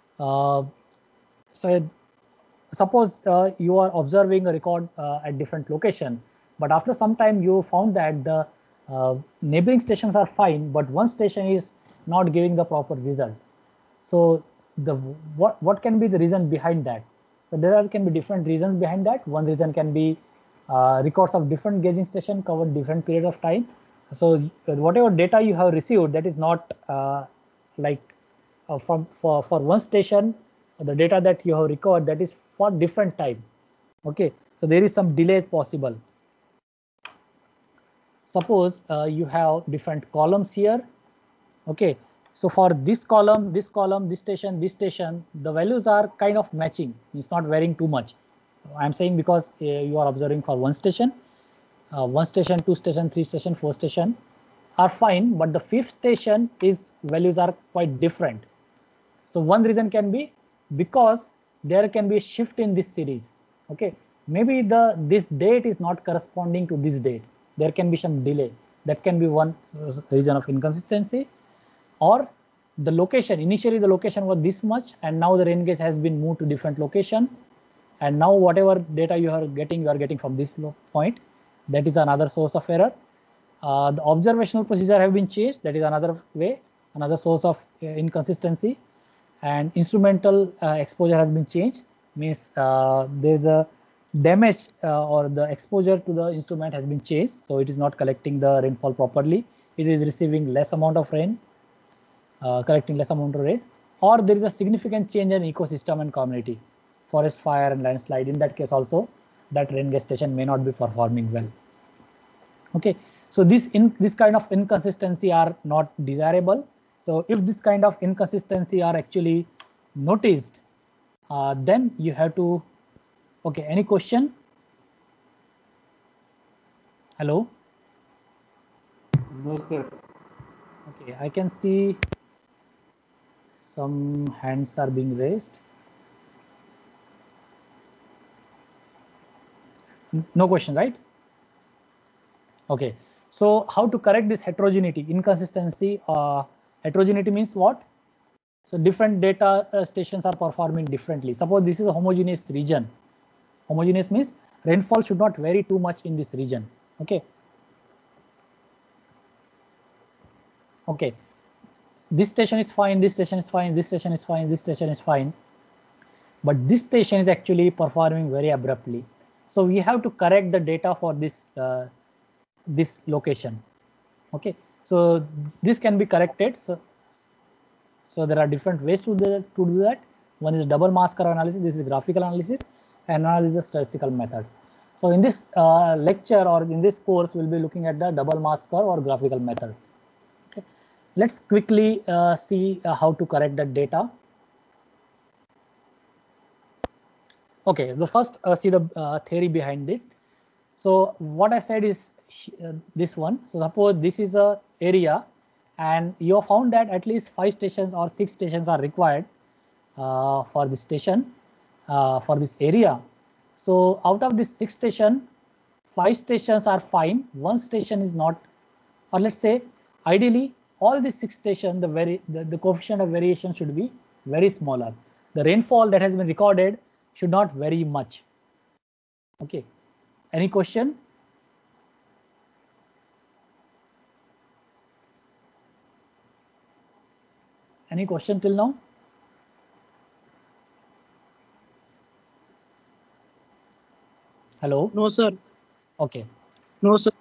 So suppose you are observing a record at different location, but after some time you found that the neighboring stations are fine, but one station is not giving the proper result. So what can be the reason behind that? So there can be different reasons behind that. One reason can be records of different gauging station covered different period of time. So whatever data you have received, that is not for one station, the data that you have recorded, that is for different time. Okay, so there is some delay possible. Suppose you have different columns here. Okay, so for this column, this station, the values are kind of matching. It's not varying too much. I'm saying because you are observing for one station, two station, three station, four station are fine, but the fifth station is values are quite different. So one reason can be because there can be a shift in this series. Okay, maybe this date is not corresponding to this date. There can be some delay. That can be one reason of inconsistency. Or the location, initially the location was this much, and now the rain gauge has been moved to different location, and now whatever data you are getting from this point. That is another source of error. The observational procedure have been changed. That is another way, another source of inconsistency. And instrumental exposure has been changed, means there's a damage or the exposure to the instrument has been changed, so it is not collecting the rainfall properly. It is receiving less amount of rain, collecting less amount of rain, or there is a significant change in ecosystem and community. forest fire and landslide. In that case also, that rain gas station may not be performing well. Okay, so this kind of inconsistency are not desirable. So if this kind of inconsistency are actually noticed, then you have to. Okay, any question? Hello? No, sir. Okay, I can see some hands are being raised. No question, right? Okay, so how to correct this heterogeneity, inconsistency? Heterogeneity means what? So different data stations are performing differently. Suppose this is a homogeneous region. Homogeneous means rainfall should not vary too much in this region. Okay. Okay. This station is fine. This station is fine. This station is fine. This station is fine. But this station is actually performing very abruptly. So we have to correct the data for this this location. Okay. So this can be corrected. So there are different ways to do that. One is double mass curve analysis. This is graphical analysis, and another is the statistical methods. So in this lecture or in this course, we'll be looking at the double mass curve or graphical method. Okay, let's quickly see how to correct that data. Okay, the first see the theory behind it. So what I said is this one. So suppose this is a area, and you have found that at least 5 stations or 6 stations are required for this station, for this area. So out of this 6 station, 5 stations are fine, 1 station is not, or let's say ideally all these 6 stations, the coefficient of variation should be very smaller. The rainfall that has been recorded should not vary much. Okay, any question? Any question till now? Hello? No, sir. Okay. No, sir.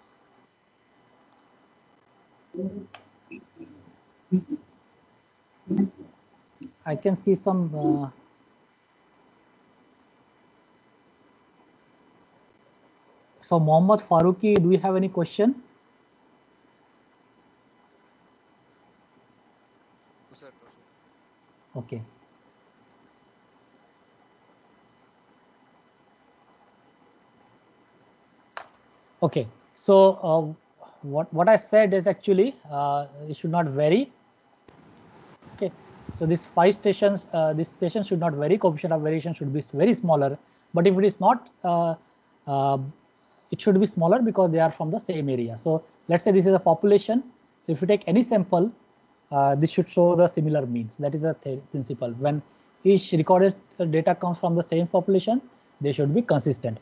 I can see some. So Mohammad Faruqi, do you have any question? No, sir. No, sir. Okay. Okay. So what I said is actually it should not vary. Okay. So this 5 stations, this station should not vary. Coefficient of variation should be very smaller. But if it is not, it should be smaller because they are from the same area. So let's say this is a population. So if you take any sample, this should show the similar means. That is a principle. When each recorded data comes from the same population, they should be consistent.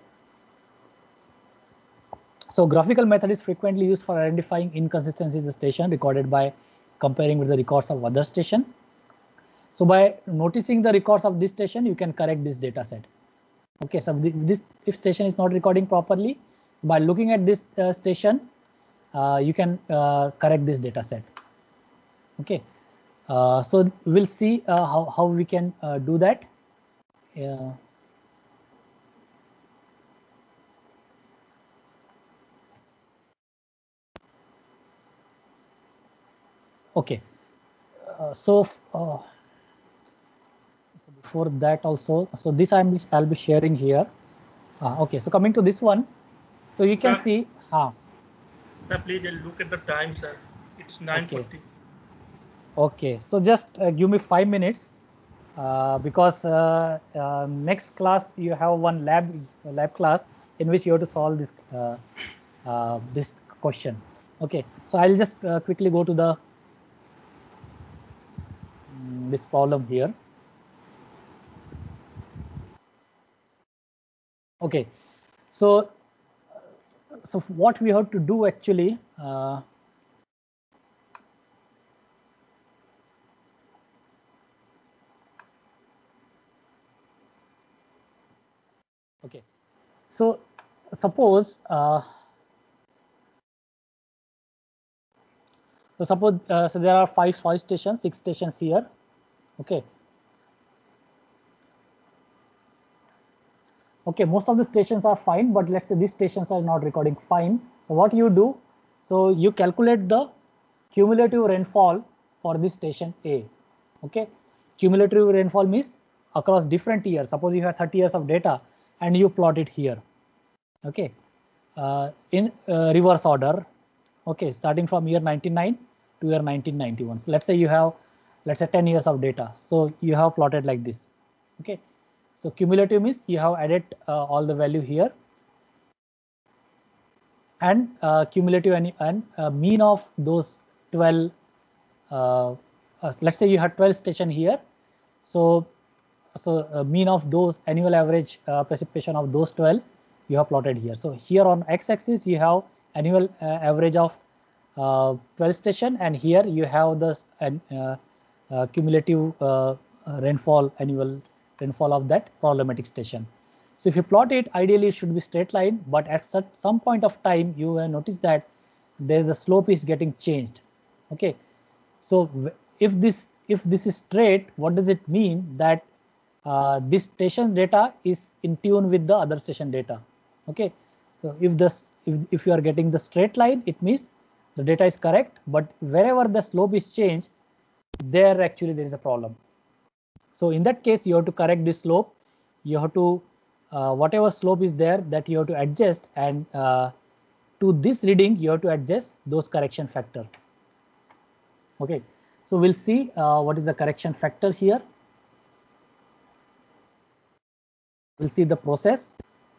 So graphical method is frequently used for identifying inconsistencies in the station recorded by comparing with the records of other station. So by noticing the records of this station, you can correct this data set. Okay, so if station is not recording properly, by looking at this station, you can correct this data set. Okay, so we'll see how we can do that. Okay, so before that also, so this I'll be sharing here. Okay, so coming to this one, so you can see. Sir, please look at the time, sir. It's 9:40. Okay, so just give me 5 minutes because next class you have one lab class in which you have to solve this this question. Okay, so I'll just quickly go to the this problem here. Okay, so what we have to do actually. Okay, so suppose so there are five stations, 6 stations here. Okay, Okay, most of the stations are fine, but let's say these stations are not recording fine. So what you do, so you calculate the cumulative rainfall for this station A. Okay, cumulative rainfall means across different years. Suppose you have 30 years of data and you plot it here. Okay, in reverse order. Okay, starting from year 99 to year 1991. So let's say you have, let's say 10 years of data. So you have plotted like this. Okay, so cumulative means you have added all the value here, and cumulative and mean of those 12. Let's say you have 12 station here. So mean of those annual average precipitation of those 12 you have plotted here. So here on x-axis you have annual average of 12 station, and here you have the cumulative rainfall, annual rainfall of that problematic station. So if you plot it, ideally it should be straight line, but at some point of time you will notice that there is a slope is getting changed. Okay, so if this is straight, what does it mean? That this station data is in tune with the other station data. Okay, so if you are getting the straight line, it means the data is correct, but wherever the slope is changed, there actually there is a problem. So in that case, you have to correct this slope. You have to whatever slope is there, that you have to adjust, and to this reading you have to adjust those correction factor. Okay, so we'll see what is the correction factor here. We'll see the process.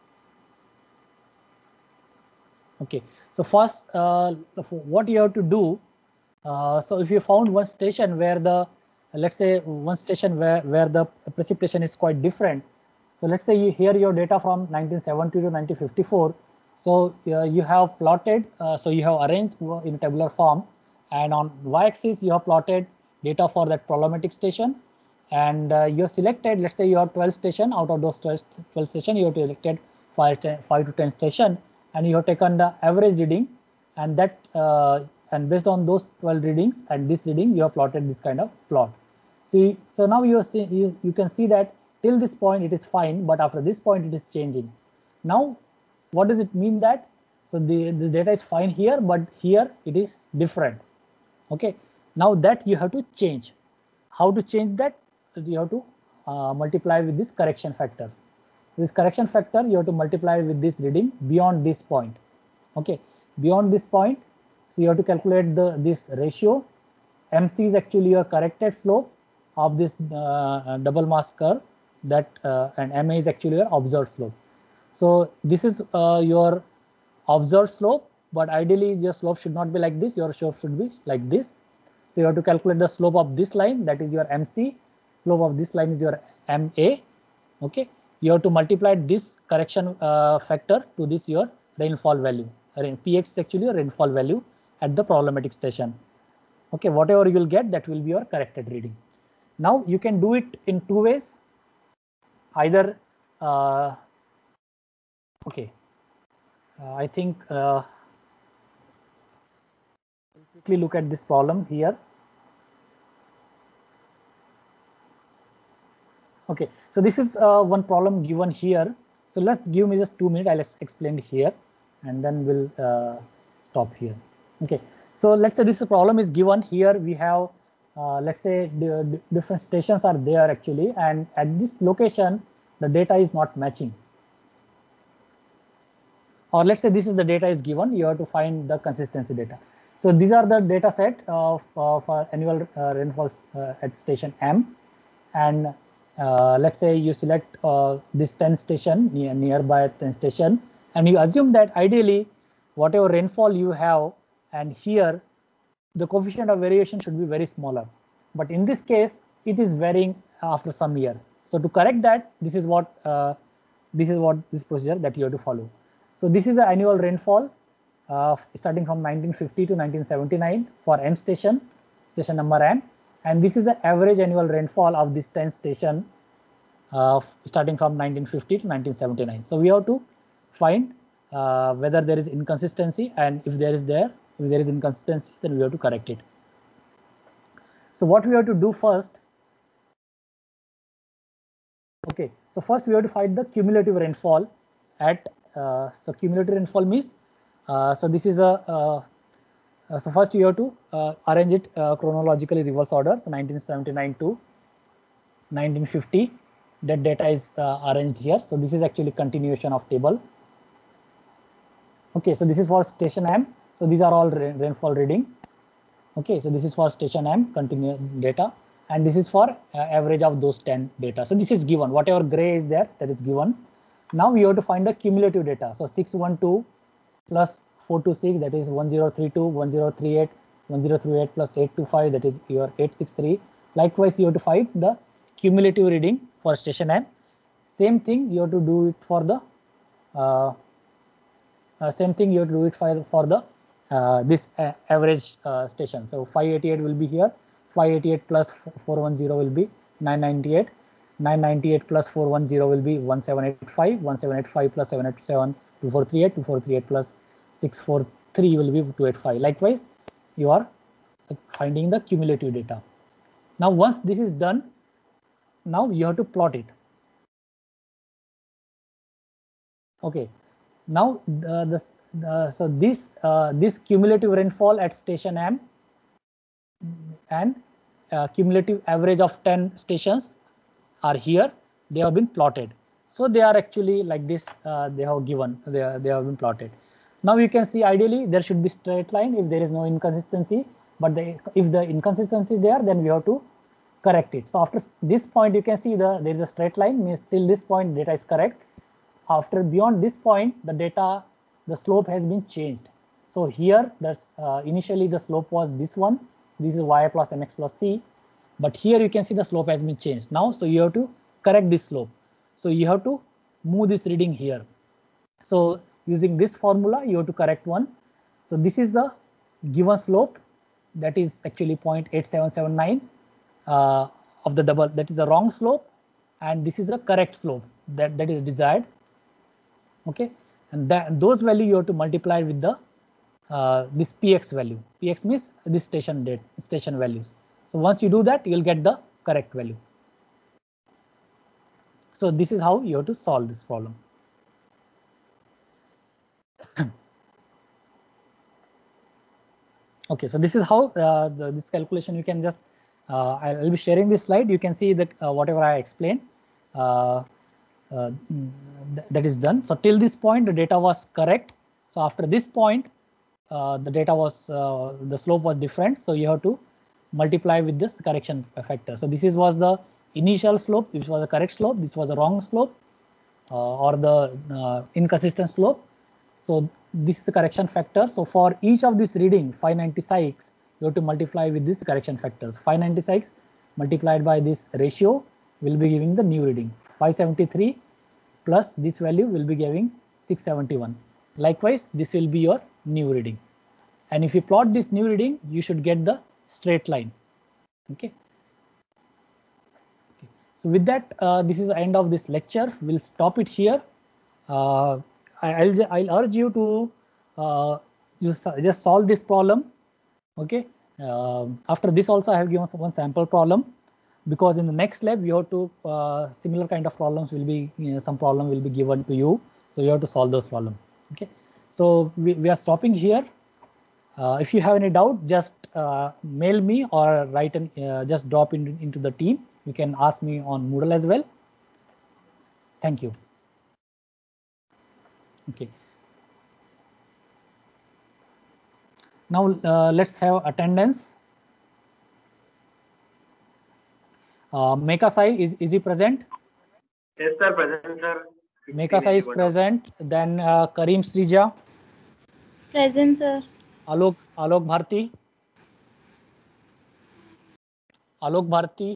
Okay, so first what you have to do, so if you found one station where the, let's say one station where the precipitation is quite different. So let's say you here your data from 1970 to 1954. So you have plotted, so you have arranged in tabular form, and on y-axis you have plotted data for that problematic station, and you have selected, let's say you have 12 station. Out of those 12 station, you have selected 5 to 10 station, and you have taken the average reading, and that and based on those 12 readings and this reading, you have plotted this kind of plot. So now you can see that till this point it is fine, but after this point it is changing. Now what does it mean? That so this data is fine here, but here it is different. Okay, now that you have to change. How to change that? You have to multiply with this correction factor. This correction factor you have to multiply with this reading beyond this point. Okay, beyond this point, so you have to calculate this ratio. MC is actually your corrected slope of this double mass curve, that and MA is actually your observed slope. So this is your observed slope, but ideally your slope should not be like this. Your slope should be like this. So you have to calculate the slope of this line, that is your MC. Slope of this line is your MA. Okay, you have to multiply this correction factor to this your rainfall value. PX is actually your rainfall value at the problematic station. Okay, whatever you will get, that will be your corrected reading. Now you can do it in two ways. Either okay, I think quickly look at this problem here. Okay, so this is one problem given here. So let's give me just 2 minutes. I'll explain here, and then we'll stop here. Okay, so let's say this problem is given here. We have let's say different stations are there actually, and at this location the data is not matching. Or let's say this is the data is given. You have to find the consistency data. So these are the data set of annual rainfalls at station M, and let's say you select this 10 station nearby 10 station, and you assume that ideally whatever rainfall you have, and here the coefficient of variation should be very smaller, but in this case it is varying after some year. So to correct that, this is what this procedure that you have to follow. So this is the annual rainfall starting from 1950 to 1979 for M station, station number M, and this is the average annual rainfall of this 10 station starting from 1950 to 1979. So we have to find whether there is inconsistency, and if there is inconsistency, then we have to correct it. So what we have to do first, Okay, so first we have to find the cumulative rainfall at, so cumulative rainfall means, so this is a, so first you have to arrange it chronologically reverse order. So 1979 to 1950, that data is arranged here. So this is actually continuation of table. Okay, so this is for station M. So these are all rainfall reading. Okay, so this is for station M continue data, and this is for average of those 10 data. So this is given, whatever gray is there, that is given. Now we have to find the cumulative data. So 612 plus 426, that is 1032, 1038, 1038 plus 825, that is your 863. Likewise, you have to find the cumulative reading for station M. Same thing you have to do it for the same thing you have to do it for the this average station. So 588 will be here. 588 plus 410 will be 998. 998 plus 410 will be 1785. 1785 plus 787 2438. 2438 plus 643 will be 285. Likewise, you are finding the cumulative data. Now once this is done, now you have to plot it. Okay, now so this cumulative rainfall at station M and cumulative average of 10 stations are here. They have been plotted. So they are actually like this. They have given. They have been plotted. Now you can see ideally there should be straight line if there is no inconsistency. But if the inconsistency is there, then we have to correct it. So after this point, you can see there is a straight line. Means till this point data is correct. After beyond this point, the data, the slope has been changed. So here, that's initially the slope was this one. This is y plus mx plus c. But here you can see the slope has been changed now. So you have to correct this slope. So you have to move this reading here. So using this formula, you have to correct one. So this is the given slope. That is actually 0.8779 of the double. That is the wrong slope. And this is the correct slope that is desired. Okay, and those value you have to multiply with the this px value. Px means this station values. So once you do that, you will get the correct value. So this is how you have to solve this problem. Okay, so this is how this calculation you can just I'll be sharing this slide. You can see that whatever I explained. That is done. So till this point, the data was correct. So after this point, the data was the slope was different. So you have to multiply with this correction factor. So this was the initial slope. This was a correct slope. This was a wrong slope or the inconsistent slope. So this is the correction factor. So for each of this reading, 596, you have to multiply with this correction factors. 596 multiplied by this ratio will be giving the new reading. 573 plus this value will be giving 671. Likewise, this will be your new reading. And if you plot this new reading, you should get the straight line. Okay. So with that, this is the end of this lecture. We'll stop it here. I'll urge you to just solve this problem. Okay. After this also, I have given one sample problem, because in the next lab you have to similar kind of problems will be, some problem will be given to you. So you have to solve those problems. Okay. So we are stopping here. If you have any doubt, just mail me or write and just drop into the team. You can ask me on Moodle as well. Thank you. Okay. Now let's have attendance. Meka Sai, is he present? Yes, sir, present, sir. Meka Sai is present. Then Kareem Srija. Present, sir. Alok Bharti. Alok Bharti.